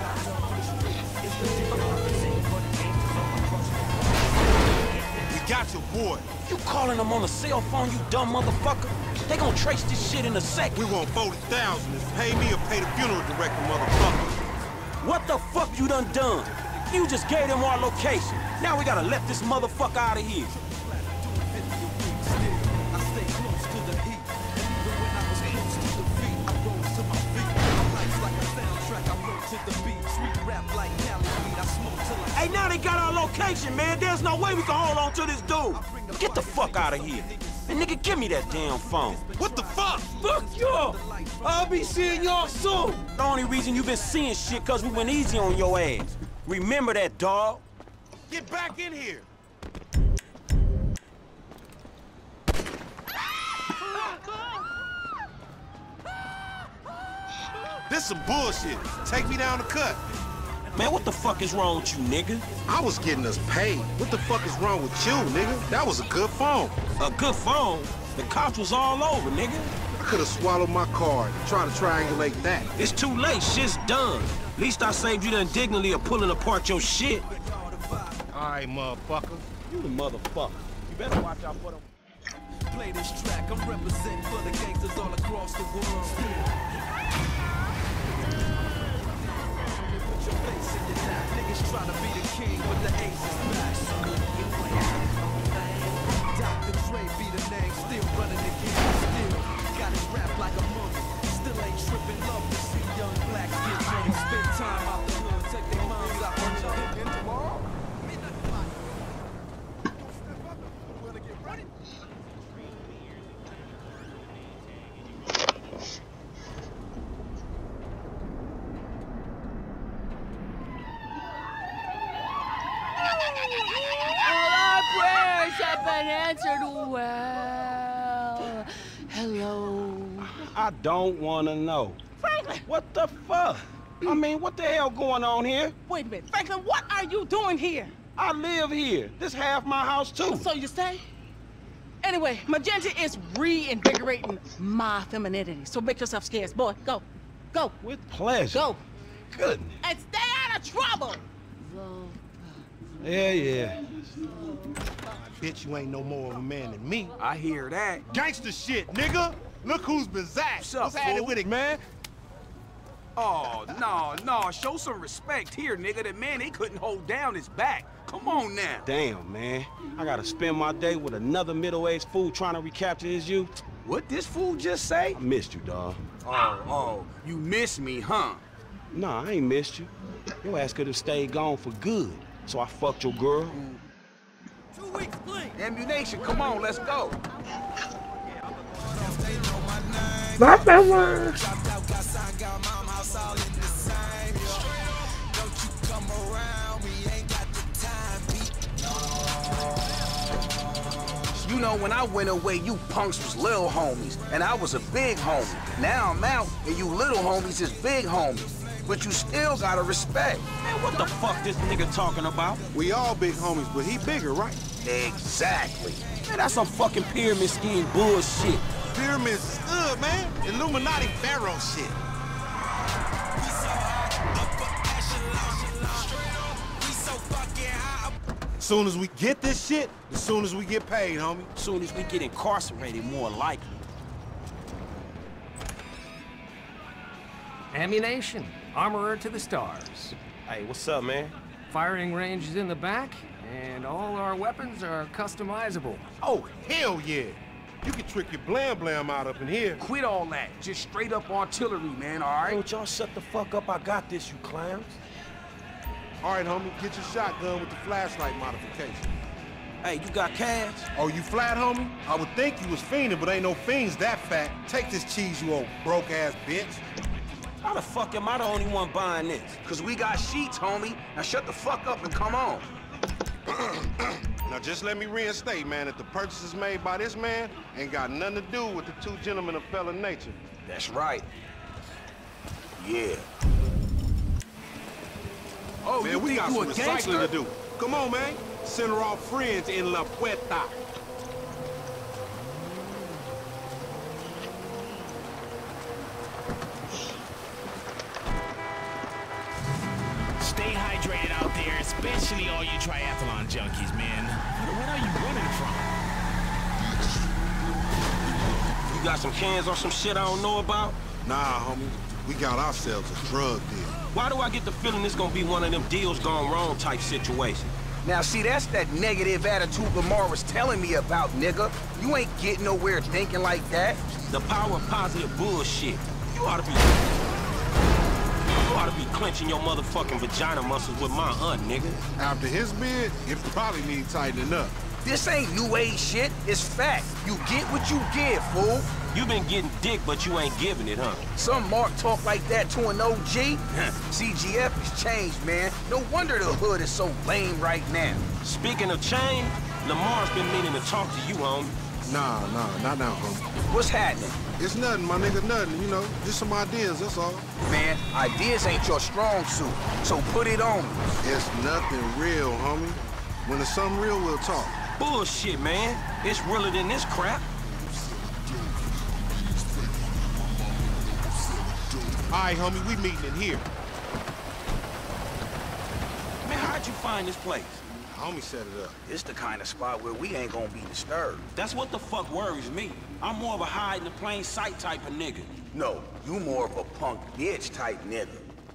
We got your boy. You calling them on a cell phone, you dumb motherfucker? They gonna trace this shit in a sec. We want forty thousand. Is pay me or pay the funeral director, motherfucker. What the fuck you done done? You just gave them our location. Now we gotta let this motherfucker out of here. Hey, now they got our location, man. There's no way we can hold on to this dude. Get the fuck out of here. And nigga, give me that damn phone. What the fuck? Fuck y'all. I'll be seeing y'all soon. The only reason you been seeing shit cause we went easy on your ass. Remember that, dog. Get back in here. This some bullshit. Take me down the cut. Man, what the fuck is wrong with you, nigga? I was getting us paid. What the fuck is wrong with you, nigga? That was a good phone. A good phone? The cops was all over, nigga. I could have swallowed my card and tried to triangulate that. It's too late. Shit's done. At least I saved you the indignity of pulling apart your shit. All right, motherfucker. You the motherfucker. You better watch out for them. Play this track. I'm representing for the gangsters all across the world. Niggas try to be the king, but the ace is back. Doctor Dre be the name, still running the game, still got it wrapped like a mummy. Still ain't tripping, love to see young blacks get money. Spend time out the hood, take their moms out on the hood. And tomorrow, have been answered well. Hello. I don't want to know. Franklin! What the fuck? I mean, what the hell going on here? Wait a minute. Franklin, what are you doing here? I live here. This half my house, too. So you stay? Anyway, Magenta is reinvigorating my femininity. So make yourself scarce. Boy, go. Go. With pleasure. Go. Goodness. And stay out of trouble. Yeah, yeah. Bitch, you ain't no more of a man than me. I hear that. Gangster shit, nigga. Look who's bizarre. What's up, What's happening fool? with it, man? Oh, no, no. Show some respect here, nigga. That man, he couldn't hold down his back. Come on now. Damn, man. I gotta spend my day with another middle-aged fool trying to recapture his youth. What this fool just say? I missed you, dawg. Oh, oh. You miss me, huh? Nah, I ain't missed you. Your ass could have stayed gone for good. So I fucked your girl. Two weeks clean. Ammunition, come on, let's go. Batman word. You know, when I went away, you punks was little homies, and I was a big homie. Now I'm out, and you little homies is big homies. But you still gotta respect. Man, what the fuck this nigga talking about? We all big homies, but he bigger, right? Exactly. Man, that's some fucking pyramid scheme bullshit. Pyramids is good, man. Illuminati pharaoh shit. Soon as we get this shit, as soon as we get paid, homie. Soon as we get incarcerated, more likely. Ammunition. Armorer to the stars. Hey, what's up, man? Firing range is in the back, and all our weapons are customizable. Oh, hell yeah. You can trick your blam blam out up in here. Quit all that. Just straight up artillery, man, all right? Don't y'all shut the fuck up. I got this, you clowns. All right, homie, get your shotgun with the flashlight modification. Hey, you got cash? Oh, you flat, homie? I would think you was fiending, but ain't no fiends that fat. Take this cheese, you old broke-ass bitch. How the fuck am I the only one buying this? Cause we got sheets, homie. Now shut the fuck up and come on. Now just let me reinstate, man, that the purchases made by this man ain't got nothing to do with the two gentlemen of fella nature. That's right. Yeah. Oh, man, we got some recycling to do. Come on, man. Send her off friends in La Puerta. Stay hydrated out there, especially all you triathlon junkies, man. What are you running from? You got some cans or some shit I don't know about? Nah, homie. We got ourselves a drug deal. Why do I get the feeling this gonna be one of them deals gone wrong type situations? Now, see, that's that negative attitude Lamar was telling me about, nigga. You ain't getting nowhere thinking like that. The power of positive bullshit. You ought to be... You ought to be clenching your motherfucking vagina muscles with my aunt, nigga. After his bid, it probably needs tightening up. This ain't new age shit. It's fact. You get what you give, fool. You been getting dick, but you ain't giving it, huh? Some Mark talk like that to an O G? C G F has changed, man. No wonder the hood is so lame right now. Speaking of change, Lamar's been meaning to talk to you, homie. Nah, nah, not now, homie. What's happening? It's nothing, my nigga, nothing, you know. Just some ideas, that's all. Man, ideas ain't your strong suit, so put it on me. It's nothing real, homie. When it's something real, we'll talk. Bullshit, man. It's realer than this crap. All right, homie, we meeting in here. Man, how'd you find this place? Homie set it up. It's the kind of spot where we ain't gonna be disturbed. That's what the fuck worries me. I'm more of a hide in the plain sight type of nigga. No, you more of a punk bitch type nigga.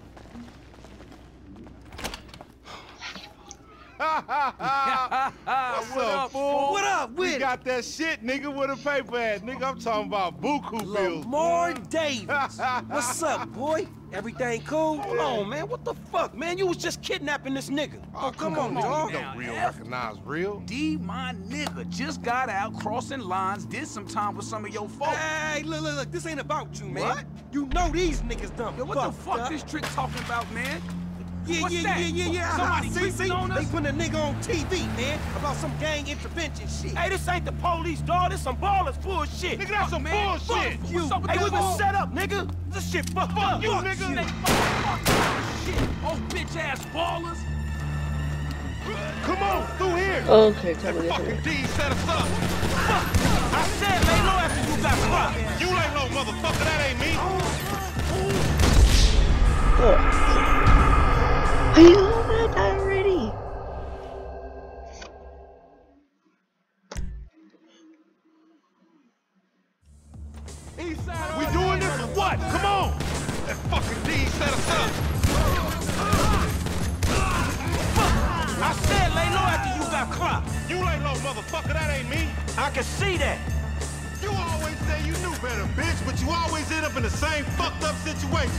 What's what up, up, fool? What up with We it? got that shit, nigga, with a paper at. Nigga, I'm talking about buku bills. Lamar Davis. What's up, boy? Everything cool? Hold on, man. What the fuck, man? You was just kidnapping this nigga. Oh, come, come on, on, dog. now, Don't real F. recognize real. D, my nigga, just got out crossing lines, did some time with some of your folks. Hey, look, look, look. This ain't about you, man. What? You know these niggas done Yo, what the fuck up. this trick talking about, man? Yeah, What's yeah, that? yeah, yeah, yeah. Somebody see, creeping see? on us? They put a nigga on T V, man, about some gang intervention shit. Hey, this ain't the police, dog. This some ballers bullshit. Nigga, that's some man. bullshit. Fuck You. you. Hey, we been set up, nigga. This shit fucked Fuck up. you, Fuck nigga. Shit. Shit, oh bitch-ass ballers. Come on, through here. Okay, tell me Fucking this. D set us up. I said lay low after you got caught. You ain't no motherfucker, that ain't me. Are you over that already? We doing this or what? Come on. That fucking D set us up. I said lay low after you got clocked. You ain't no motherfucker, that ain't me. I can see that. You always say you knew better, bitch, but you always end up in the same fucked up situation.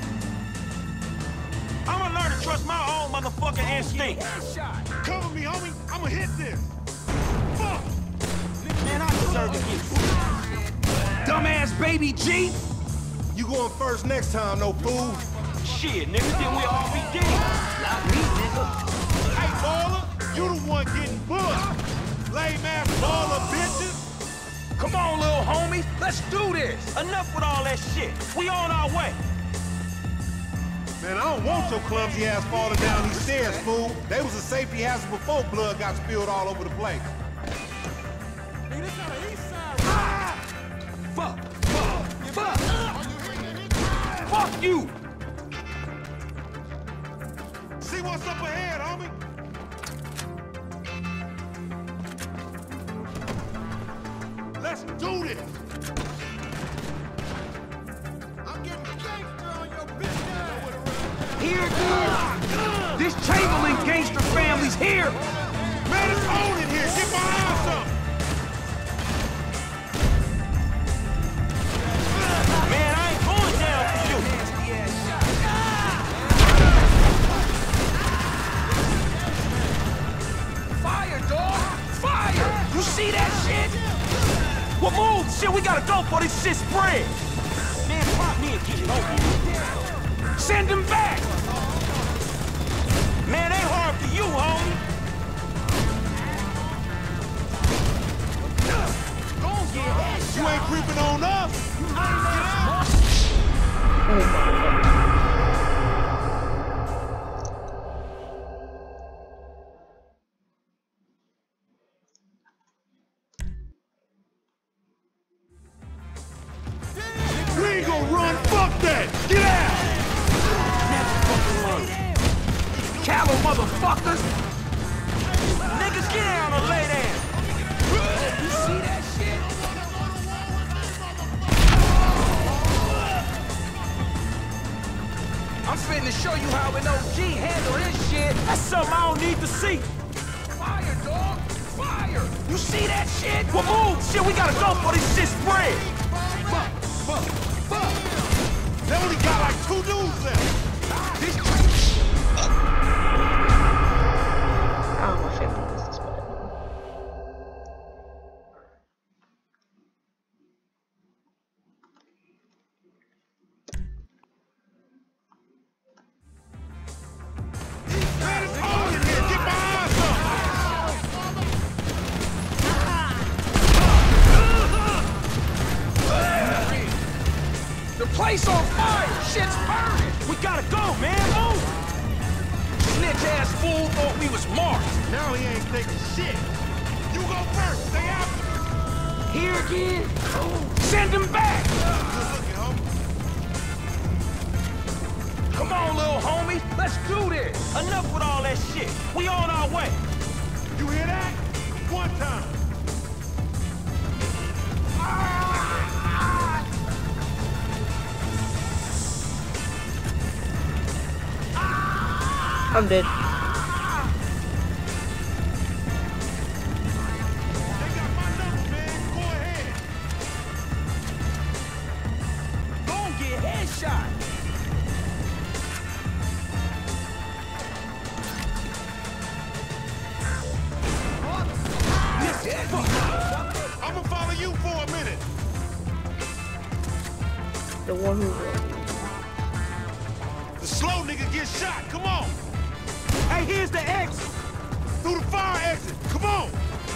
I'ma learn to trust my own motherfucking instinct. Cover me, homie. I'ma hit this. Fuck. Man, I deserve to get Dumbass baby G. You going first next time, no fool. Shit, nigga, then we all be dead. Not me, nigga. Hey, baller, you the one getting booked. Lame ass baller bitches. Come on, little homies. Let's do this. Enough with all that shit. We on our way. Man, I don't want your clumsy ass falling down these stairs, fool. They was a safety hazard before blood got spilled all over the place. Ah! Fuck! Fuck! Fuck! Fuck you! See what's up ahead, homie. Let's do this. I'm getting gangster on your bitch ass. Here it is. This Chamberlain gangster family's here. Man, it's on in here. Get my ass up. Man, I ain't going down for you. Fire, dog. Fire. Shit, we gotta go for this shit spread. Man, pop me and get it over. Send him back. Man, they hard for you, homie. You ain't creeping on us. Oh my God. We ain't gonna run. Fuck that. Get out. Callow motherfuckers. Niggas, get down or lay down. You see that shit? I'm finna show you how an O G handle this shit. That's something I don't need to see. Fire, dog! Fire! You see that shit? Well, move! Shit, we gotta go for this shit spread. Fuck, fuck, fuck. They only got like two dudes left. This Oh, my family is this bad. man is all in here. Get my eyes up. The place on fire! Shit's burning! We gotta go, man. Move! Snitch-ass fool thought we was marked. Now he ain't taking shit. You go first. Stay after me. Here again? Send him back! Good looking, homie. Come on, little homie. Let's do this. Enough with all that shit. We on our way. You hear that? One time. I'm dead. They got my number, man. Go ahead. Go and get headshot. I'ma follow you for a minute. The one who The slow nigga gets shot. Come on. Hey, here's the exit. Through the fire exit. Come on.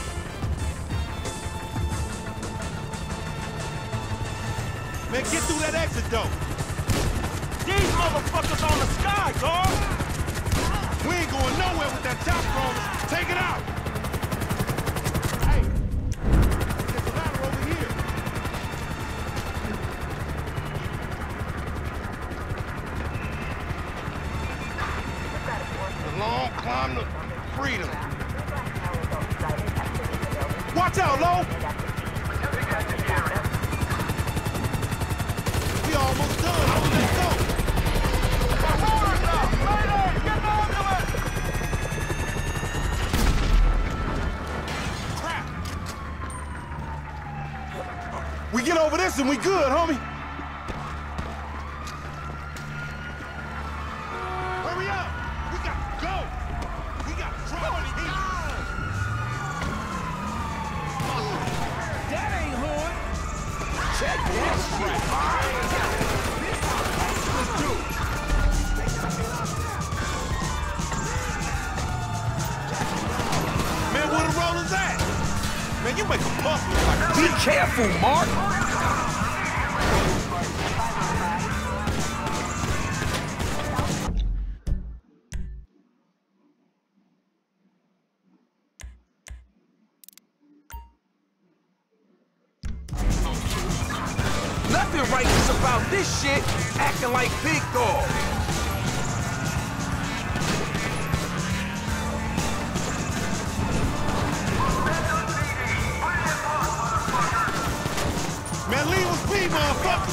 Man, get through that exit, though. These motherfuckers on the sky, dog. We ain't going nowhere with that chopper on us. Take it out. Hey, there's a ladder over here. The long climb to freedom. Watch out, Lo! We almost done. Let's go. Crap. We get over this and we good, homie. Hurry up. We got to go. We got trouble here. That ain't hood. Check that shit. Let's do it. Man, where the rollers at? Man, you make a bust look like a Be careful, Mark. Nothing righteous about this shit, acting like big dog. Man, leave us be, motherfucker.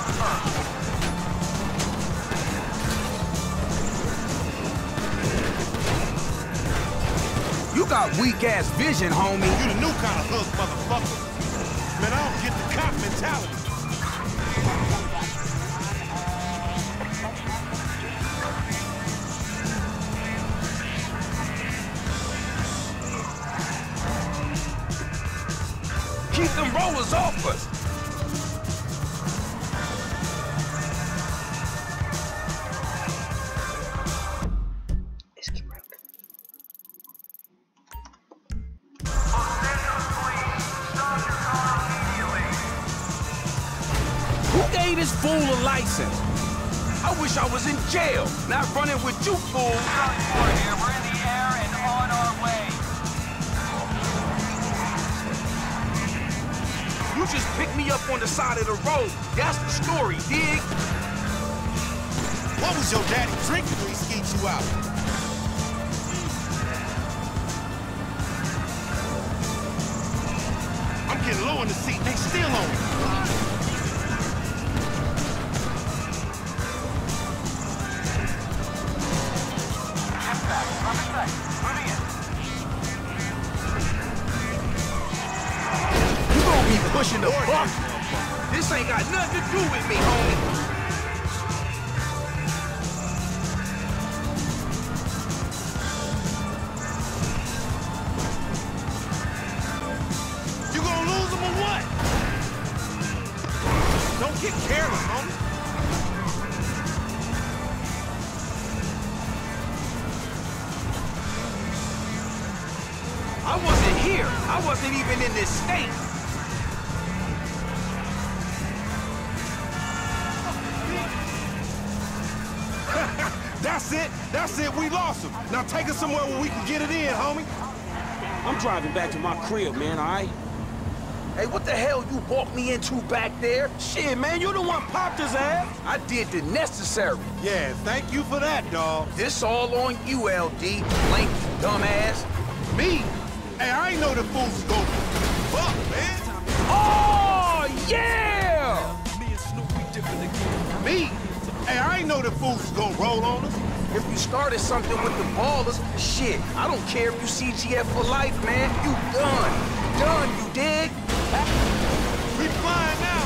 You got weak-ass vision, homie. You the new kind of hook, motherfucker. Man, I don't get the cop mentality. Keep them rollers off us. this fool a license. I wish I was in jail, not running with you fools. We're in the air and on our way. You just picked me up on the side of the road. That's the story, dig? What was your daddy drinking when he skeet you out? I'm getting low in the seat. They still on me. You gonna be pushing the buck? This ain't got nothing to do with me, homie. Don't get careless, homie. I wasn't here. I wasn't even in this state. That's it. That's it. We lost him. Now take us somewhere where we can get it in, homie. I'm driving back to my crib, man, all right? Hey, what the hell you walked me into back there? Shit, man, you the one popped his ass. I did the necessary. Yeah, thank you for that, dawg. This all on you, L D, lanky dumbass. Me? Hey, I ain't know the fools was gonna fuck, man. Oh, yeah! Me? Hey, I ain't know the fools was gonna roll on us. If you started something with the ballers, shit, I don't care if you C G F for life, man. You done. Done, you dig? We flying now.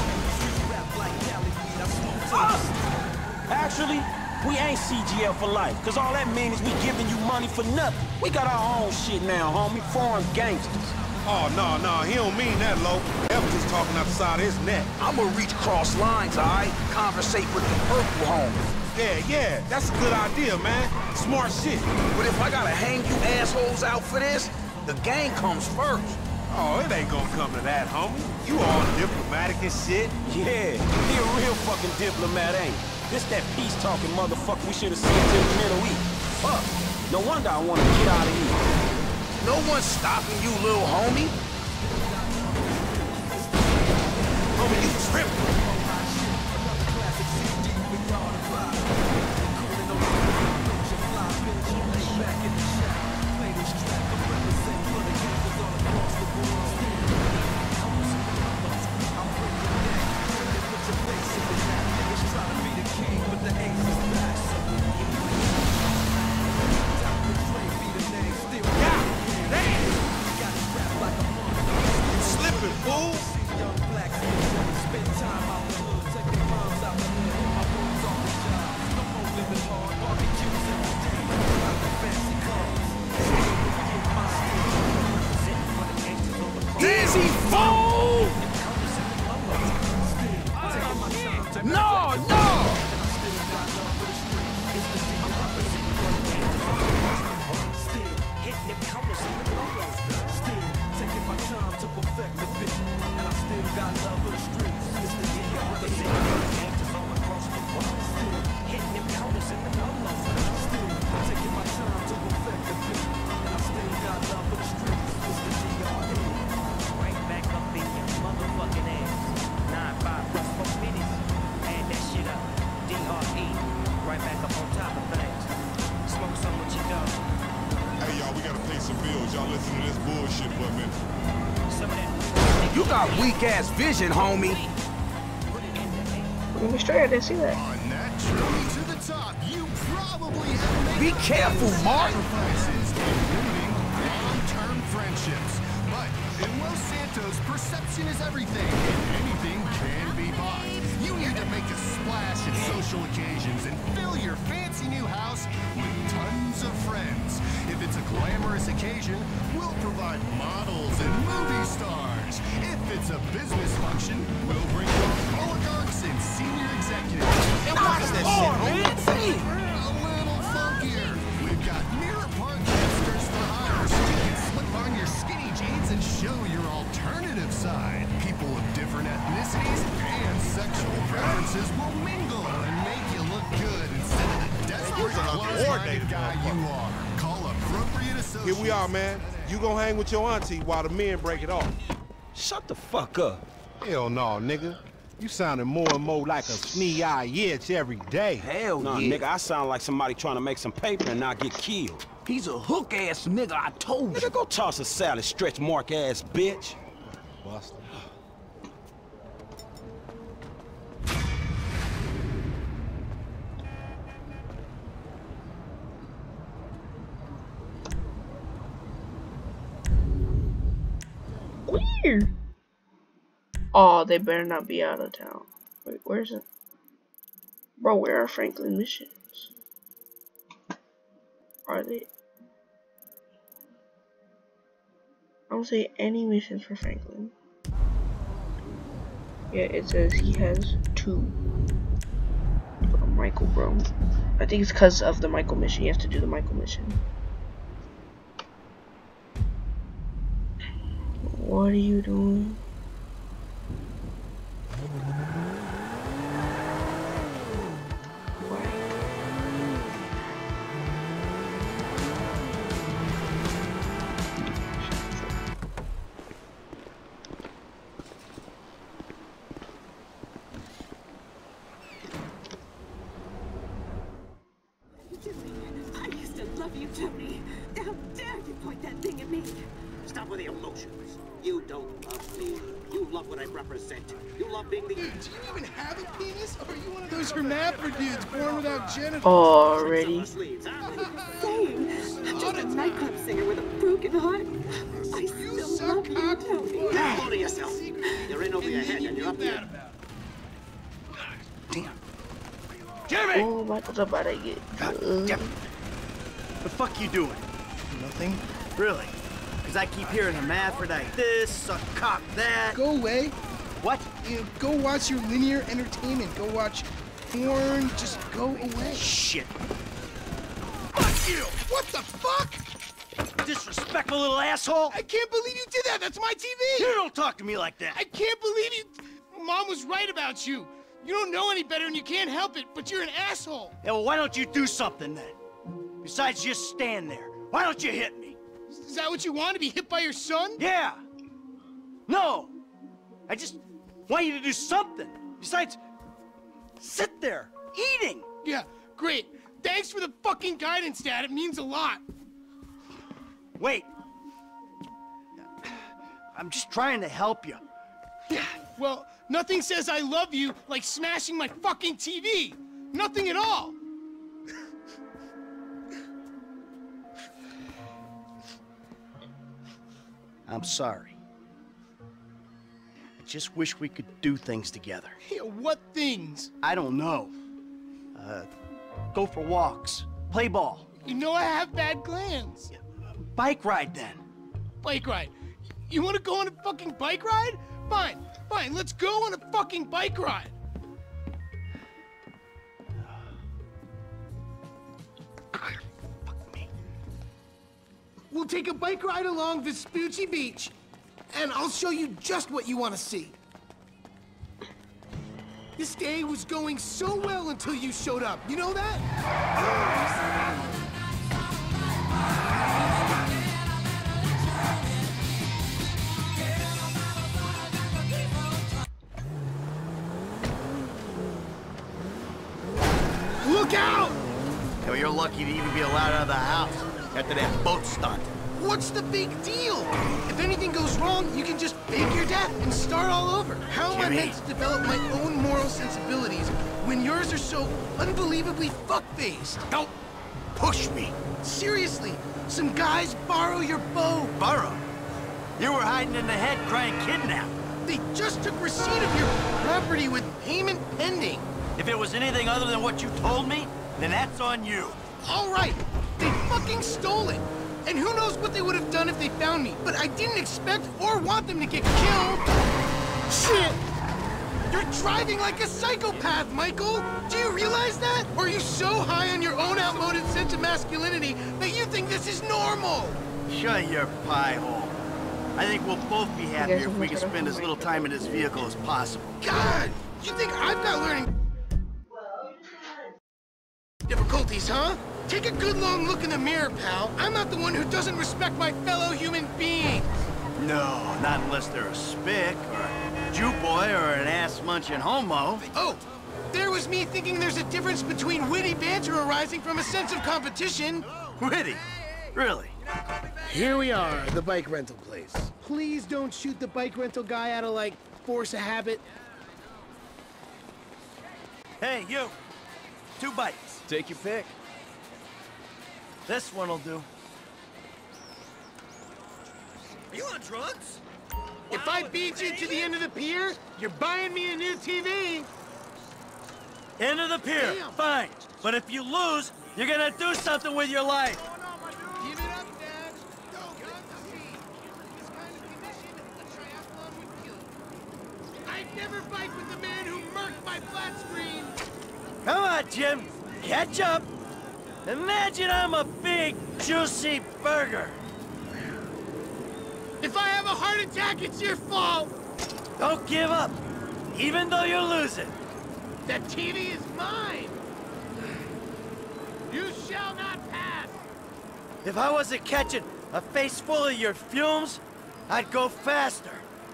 Us? Actually, we ain't C G F for life, cause all that means is we giving you money for nothing. We got our own shit now, homie. Foreign gangsters. Oh, no, no, he don't mean that, Lo. Ever just talking outside his neck. I'ma reach cross lines, all right? Conversate with the purple homies. Yeah, yeah, that's a good idea, man. Smart shit. But if I gotta hang you assholes out for this, the gang comes first. Oh, it ain't gonna come to that, homie. You all diplomatic and shit. Yeah, he a real fucking diplomat, ain't he? This that peace-talking motherfucker we should have seen to the Middle East. Fuck. No wonder I want to get out of here. No one's stopping you, little homie. Homie, you tripping. Easy, fool! No, no! You got weak-ass vision, homie. Let me straight, I didn't see that. On that journey to the top, you probably have Be careful, Martin. long-term friendships. But in Los Santos, perception is everything, and anything can be bought. You need to make a splash at social occasions and fill your fancy new house with tons of friends. If it's a glamorous occasion, we'll provide models and movie stars. If it's a business function, we'll bring along oligarchs and senior executives. And why is that shit, man? A little funkier. We've got Mirror Park hipsters for hire, so you can slip on your skinny jeans and show your alternative side. People of different ethnicities and sexual preferences Coordinated guy you are. Call appropriate associates. Here we are, man. You gonna hang with your auntie while the men break it off. Shut the fuck up. Hell no, nigga. You sounding more and more like a snee-eye itch every day. Hell Nah, yeah. nigga, I sound like somebody trying to make some paper and not get killed. He's a hook-ass nigga, I told you. Nigga, go toss a salad, stretch mark-ass bitch. Buster. Weird. Oh, they better not be out of town. Wait, where's it? Bro, where are Franklin missions? Are they? I don't see any missions for Franklin. Yeah, it says he has two. For Michael, bro. I think it's because of the Michael mission. You have to do the Michael mission. What are you doing? I used to love you, Tony. How dare you point that thing at me? Stop with the emotions. You don't love me. You love what I represent. You love being the... Dude, do you even have a penis? Or are you one of those hermaphrodites born without genitals? Already. Same. I'm just a nightclub singer with a broken heart. I still love you, Tony. Get hold of yourself. You're in over your head and you're up here. Damn. Jimmy! Oh, Michael's about to get. God damn. The fuck you doing? Nothing. Really? Because I keep hearing hermaphrodite this, suck cock that. Go away. What? You know, go watch your linear entertainment. Go watch porn. Just go away. Shit. Fuck you! What the fuck? Disrespectful little asshole! I can't believe you did that! That's my T V! You don't talk to me like that! I can't believe you... Mom was right about you. You don't know any better and you can't help it, but you're an asshole. Yeah, well, why don't you do something then? Besides just stand there. Why don't you hit me? Is that what you want, to be hit by your son? Yeah. No. I just want you to do something. Besides, sit there, eating. Yeah, great. Thanks for the fucking guidance, Dad. It means a lot. Wait. I'm just trying to help you. Yeah, well, nothing says I love you like smashing my fucking T V. Nothing at all. I'm sorry. I just wish we could do things together. Yeah, what things? I don't know. Uh, go for walks, play ball. You know I have bad glands. Bike ride then. Bike ride? You want to go on a fucking bike ride? Fine, fine, let's go on a fucking bike ride. Fuck me. We'll take a bike ride along Vespucci Beach, and I'll show you just what you want to see. This day was going so well until you showed up. You know that? Look out! Yeah, well, you're lucky to even be allowed out of the house after that boat stunt. What's the big deal? If anything goes wrong, you can just fake your death and start all over. How am I meant to develop my own moral sensibilities when yours are so unbelievably fuck-faced? Don't push me. Seriously, some guys borrow your bow. Borrow? You were hiding in the head crying kidnap. They just took receipt of your property with payment pending. If it was anything other than what you told me, then that's on you. All right, they fucking stole it. And who knows what they would have done if they found me. But I didn't expect or want them to get killed. Shit! You're driving like a psychopath, Michael! Do you realize that? Or are you so high on your own outmoded sense of masculinity that you think this is normal? Shut your pie hole. I think we'll both be happier if we can spend as little time in this vehicle as possible. God! You think I've got learning... Difficulties, huh? Take a good long look in the mirror, pal. I'm not the one who doesn't respect my fellow human beings. No, not unless they're a spick, or a Jew boy, or an ass-munching homo. Oh, there was me thinking there's a difference between witty banter arising from a sense of competition. Witty? Really? Here we are, the bike rental place. Please don't shoot the bike rental guy out of, like, force of habit. Hey, you! Two bikes. Take your pick. This one'll do. Are you on drugs? If I beat you to the end of the pier, you're buying me a new T V. End of the pier, Damn. fine. But if you lose, you're gonna do something with your life. Give it up, Dad. This kind of condition, a triathlon would kill you. I'd never bike with the man who murked my flat screen. Come on, Jim. Catch up. Imagine I'm a big, juicy burger. If I have a heart attack, it's your fault. Don't give up, even though you're losing. That T V is mine. You shall not pass. If I wasn't catching a face full of your fumes, I'd go faster.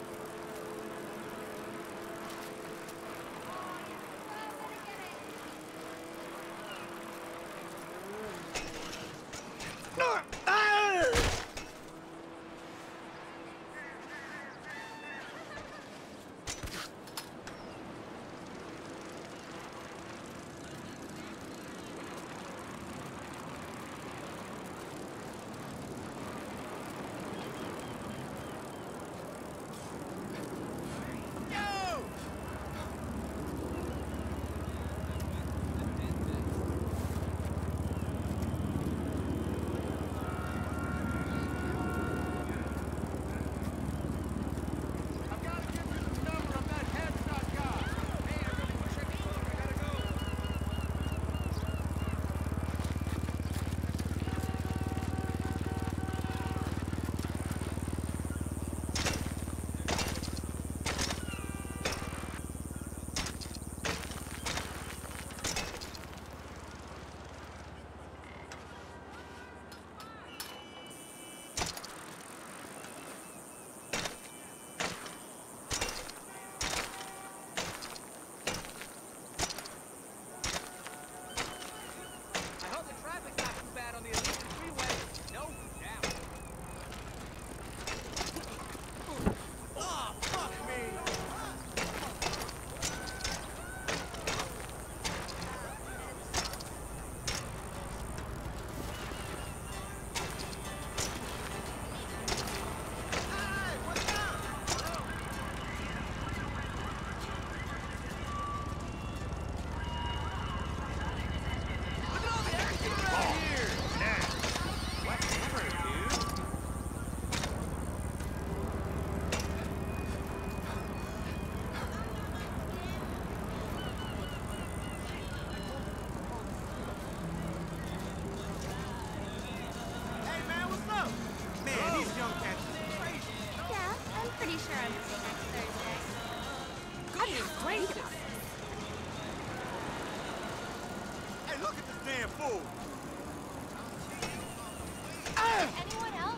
Anyone else?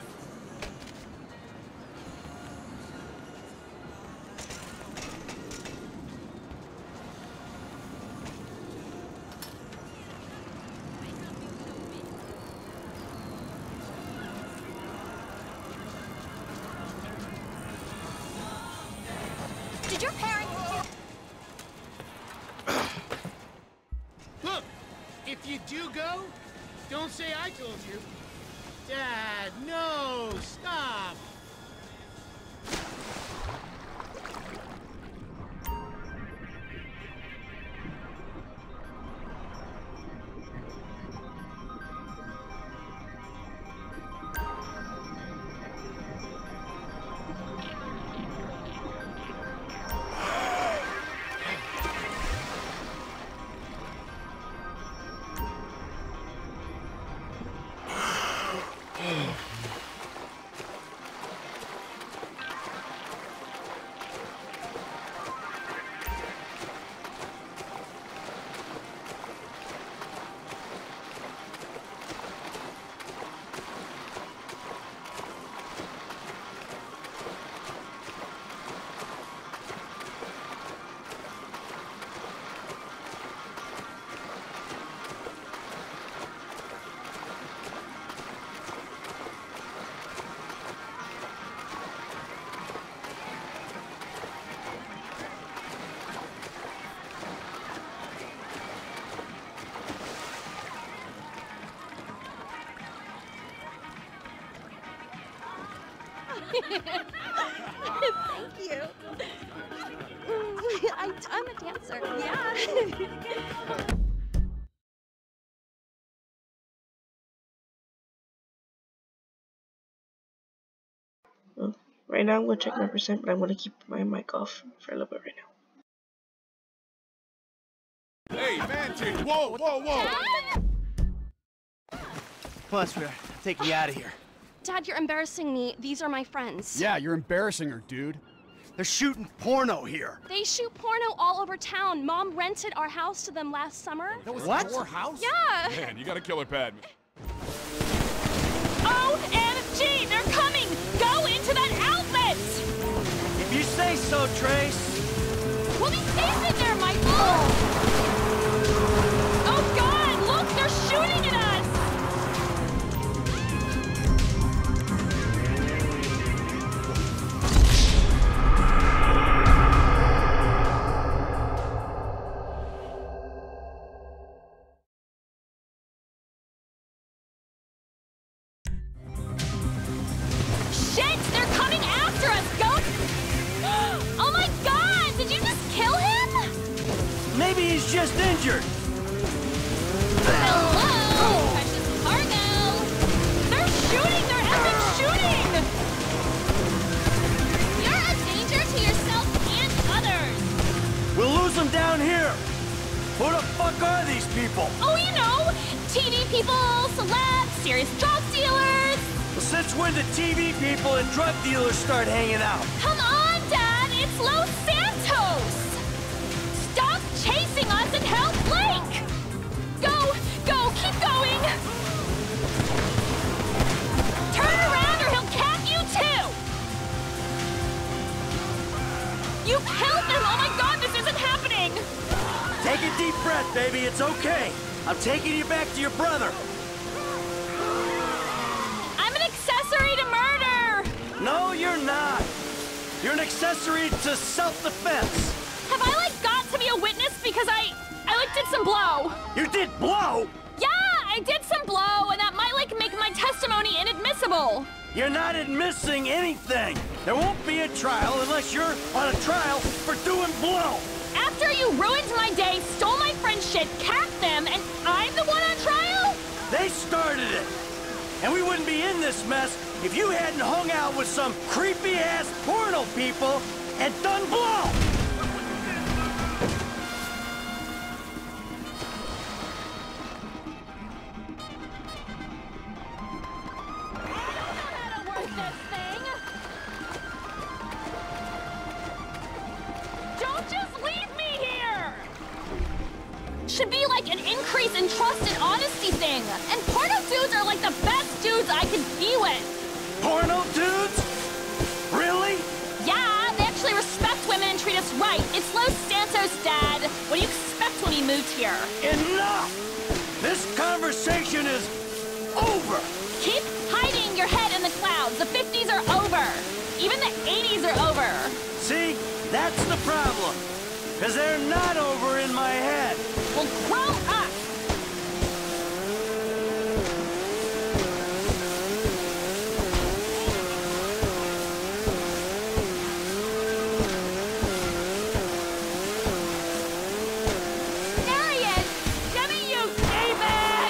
Did your parents... Look, if you do go, don't say I told you. Dad, no, stop. Thank you. I, I'm a dancer. Yeah. Well, right now I'm gonna check my percent, but I'm gonna keep my mic off for a little bit right now. Hey, man, chick, whoa, whoa, whoa! Plus, we're taking you out of here. Dad, you're embarrassing me. These are my friends. Yeah, you're embarrassing her, dude. They're shooting porno here. They shoot porno all over town. Mom rented our house to them last summer. That was What? your house? Yeah. Man, you got a killer pad. O M G, they're coming! Go into that outlet! If you say so, Trace. Will they stay in there, Michael? Oh God, look, they're shooting at us! Shit, they're coming after us! Go! Oh my God, did you just kill him? Maybe he's just injured. Hello, precious cargo! They're shooting! They're epic shooting! You're a danger to yourself and others! We'll lose them down here. Who the fuck are these people? Oh, you know, T V people, celebs, serious drug dealers. Well, since when did T V people and drug dealers start hanging out? Come on, Dad, it's Los Santos! Stop chasing us and help Blake! Go, go, keep going! Turn around or he'll cap you too! You killed him! Oh my God, this isn't happening! Take a deep breath, baby. It's okay. I'm taking you back to your brother. I'm an accessory to murder! No, you're not. You're an accessory to self-defense. Have I, like, got to be a witness because I... I, like, did some blow? You did blow? Yeah, I did some blow, and that might, like, make my testimony inadmissible. You're not admitting anything. There won't be a trial unless you're on a trial for doing blow. After you ruined my day, stole my friend's shit, capped them, and I'm the one on trial? They started it. And we wouldn't be in this mess if you hadn't hung out with some creepy-ass porno people and done blow. Don't just leave me here! Should be like an increase in trust and honesty thing. And porno dudes are like the best dudes I could be with. Porno dudes? Really? Yeah, they actually respect women and treat us right. It's Los Santos, Dad. What do you expect when we moved here? Enough! This conversation is over. Keep hiding your head in the clouds. The fifties are over. Even the eighties are over. See? That's the problem. Because they're not over in my head. Well, grow up! There he is! Give me you, David!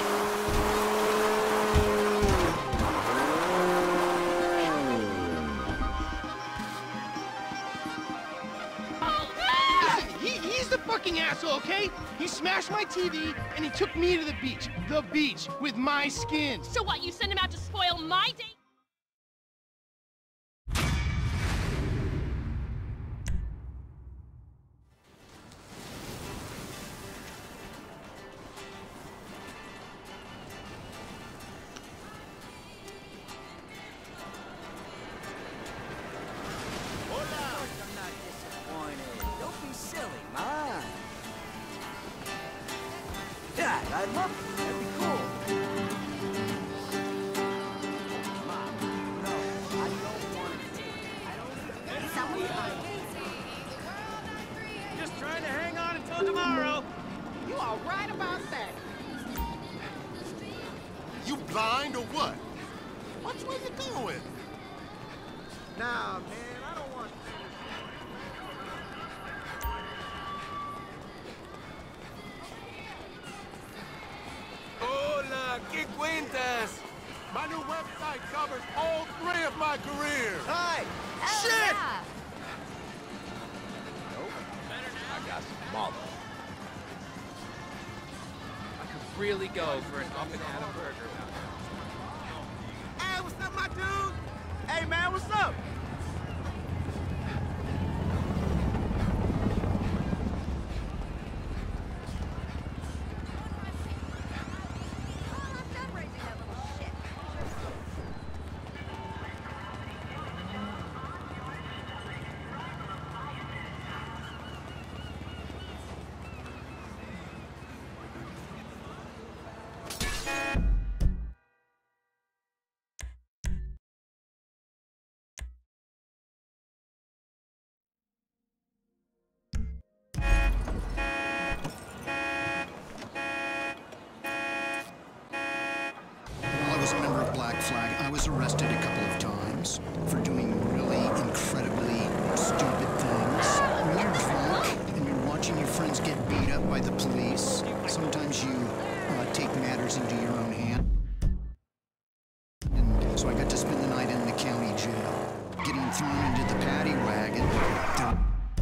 Listen, he, he's the fucking asshole, okay? He smashed my T V, and he took me to the beach. The beach, with my skin. So what, you send him out to spoil my day? Don't be silly, man. Yeah, I'd love it. That'd be cool. Mom, no, I don't want to. I don't. Someone Just trying to hang on until tomorrow. You are right about that. You blind or what? Which way you going? Nah, man, I don't want... Hola, ¿qué cuentas? My new website covers all three of my careers. Hi! Oh, Shit! yeah. Nope. I got some mallow. I could really go for an up and Adam burger now. Hey, what's up, my dude? Hey, man, what's up? I was a member of Black Flag. I was arrested a couple of times for doing really incredibly stupid things. When you're drunk and you're watching your friends get beat up by the police, sometimes you uh, take matters into your own hand. And so I got to spend the night in the county jail, getting thrown into the paddy wagon. The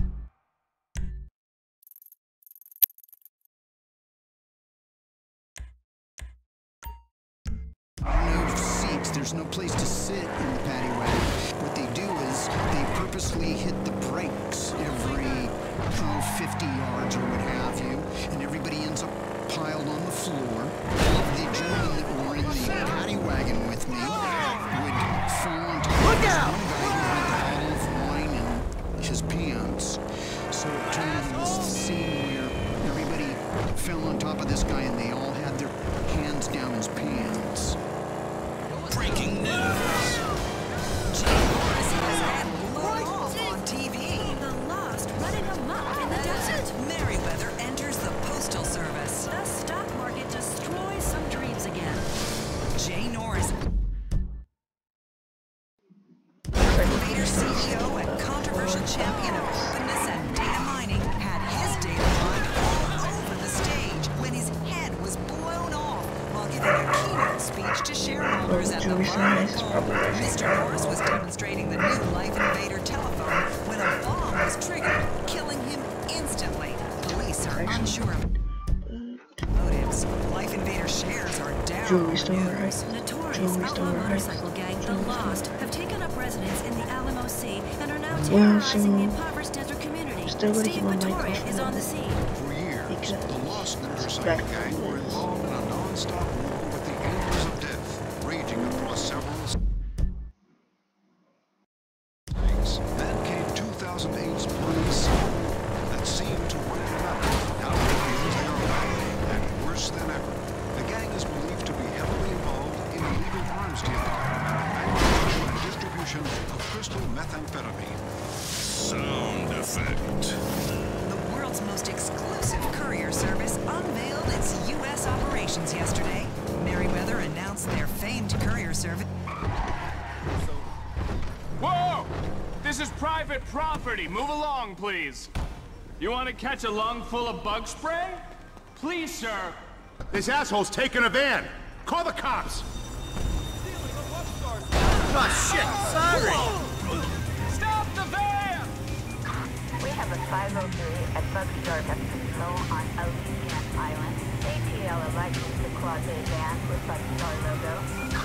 no seats, there's no place to sit in the paddy wagon. What they do is they purposely hit the brakes every oh, fifty yards or what have you, and everybody ends up piled on the floor. All of the gentlemen that were in the paddy wagon with me would fall on top of this one guy who had the bottle of wine in his pants. So it turned into this scene where everybody fell on top of this guy and they all had their hands down his pants. Breaking news. Jay Norris has had blown off on T V. The Lost running amok in the desert. Merryweather enters the Postal Service. The stock market destroys some dreams again. Jay Norris, Invader C E O and controversial champion of openness and data mining, had his data mined all over the stage when his head was blown off while giving a keynote speech to shareholders at the Barnum Home. Mister Norris was demonstrating the new Life Invader telephone when a bomb was triggered, killing him instantly. Police are unsure of motives. Life Invader shares are down. Jewelry store, right? Notorious Jewelry store, outlaw right? motorcycle gang, the Lost, have taken up residence in the Alamo Sea and are now Well, terrorizing so the impoverished desert community. still gonna Steve keep my mic Vittoria off is now. on the scene. For years, Because the Lost motorcycle back gang were involved in a non-stop war with the Angels of Death, raging across several states. Then came two thousand eight's Bloody Sun that seemed to wipe them out. Now it appears they are back, and worse than ever. The gang is believed to be heavily involved in illegal arms dealing, manufacture and distribution of crystal methamphetamine. Sound effect. The world's most exclusive courier service unveiled its U S operations yesterday. Merryweather announced their famed courier service. Whoa! This is private property. Move along, please. You want to catch a lung full of bug spray? Please, sir. This asshole's taking a van. Call the cops. Oh, shit, sorry. Stop the van! We have a five oh three at Bug Startup Control on Aleutian Island. A T L are likely to cross a van with Bug Star logo.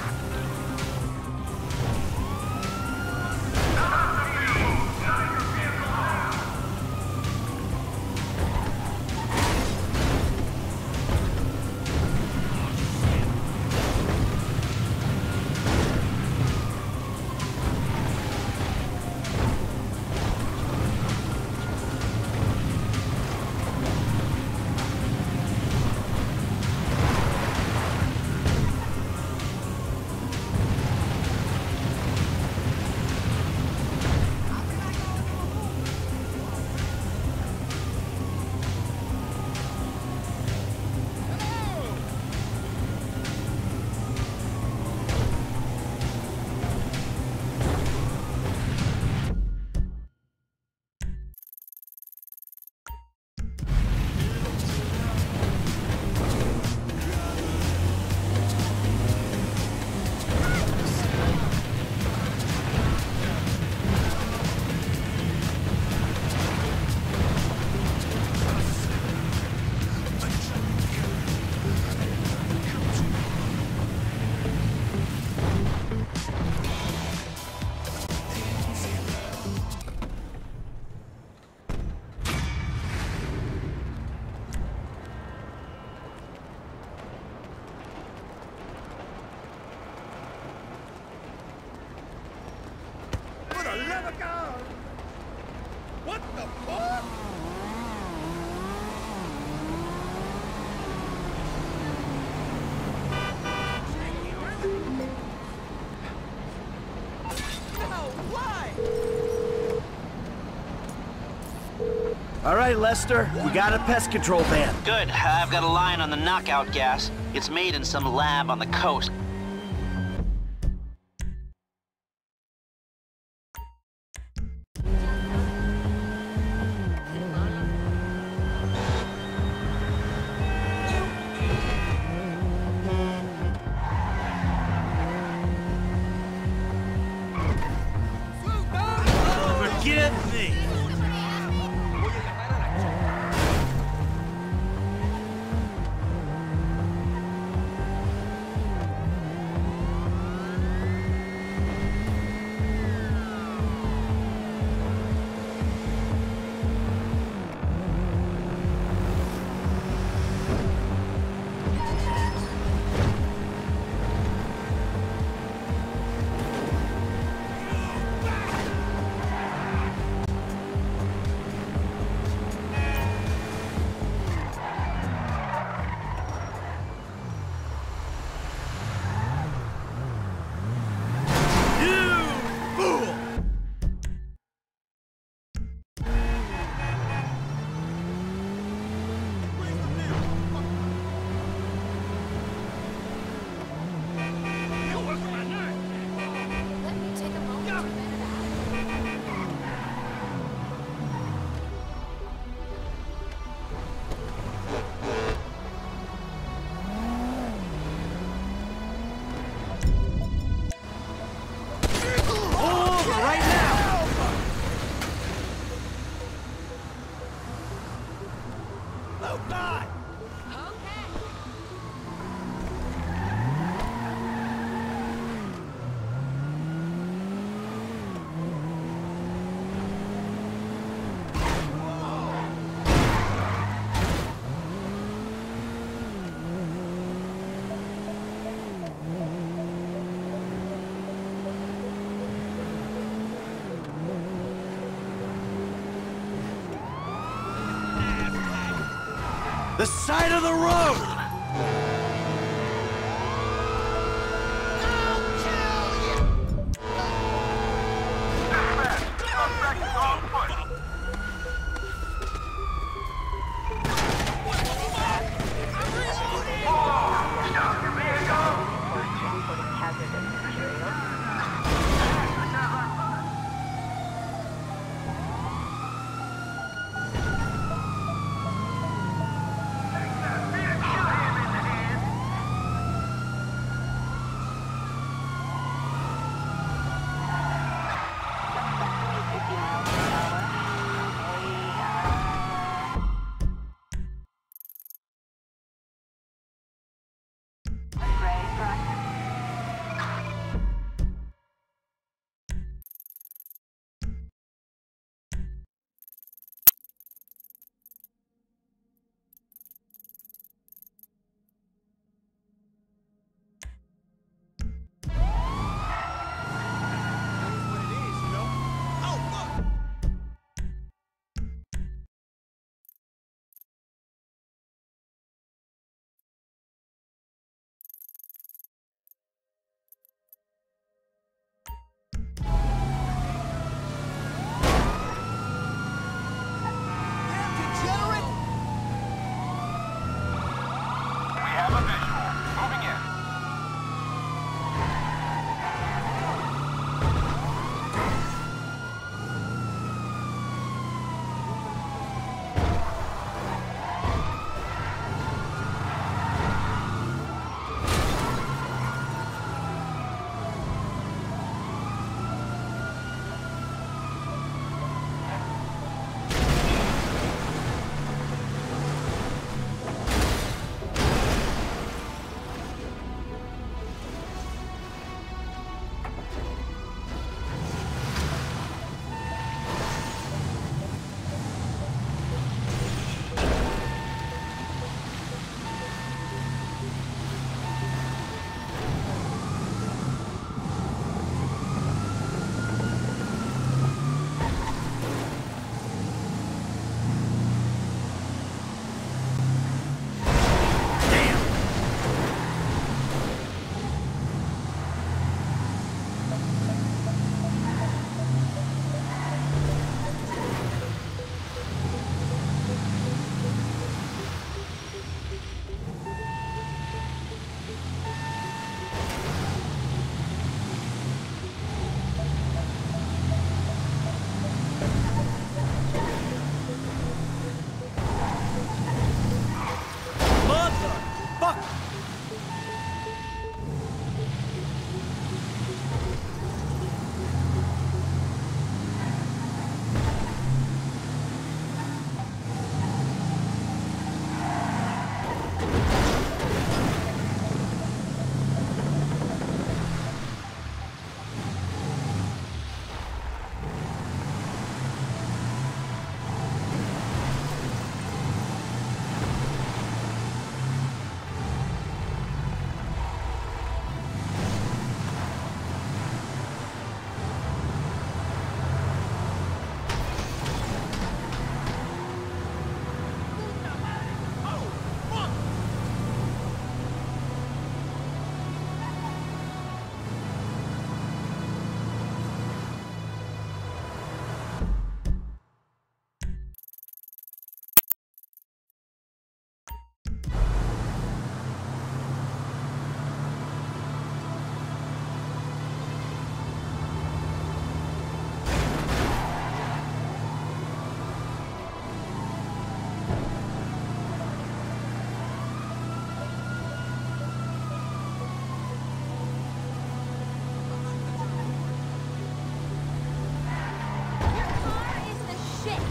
What the fuck? All right, Lester, we got a pest control van. Good. I've got a line on the knockout gas. It's made in some lab on the coast. Forgive me. The side of the road! Shut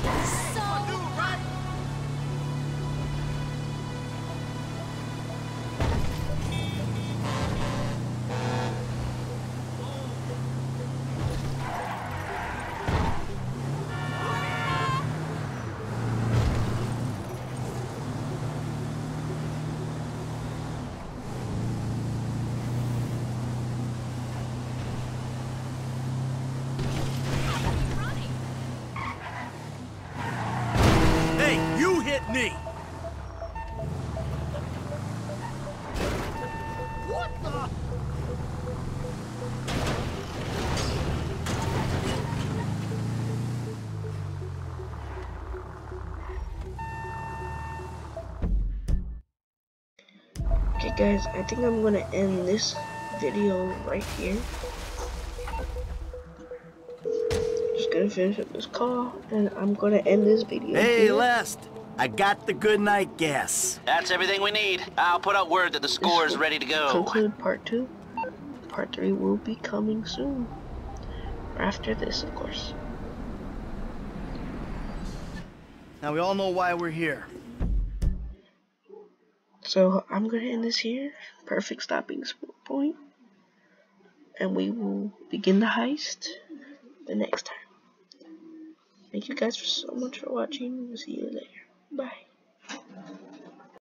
Hey, you hit me! What the? Okay guys, I think I'm gonna end this video right here. Just gonna finish up this call and I'm gonna end this video Hey, here. Lest, I got the good night gas. That's everything we need. I'll put out word that the score is ready to go. Conclude part two. Part three will be coming soon. After this, of course. Now we all know why we're here. So I'm gonna end this here. Perfect stopping point. And we will begin the heist the next time. Thank you guys so much for watching. We'll see you later. Bye.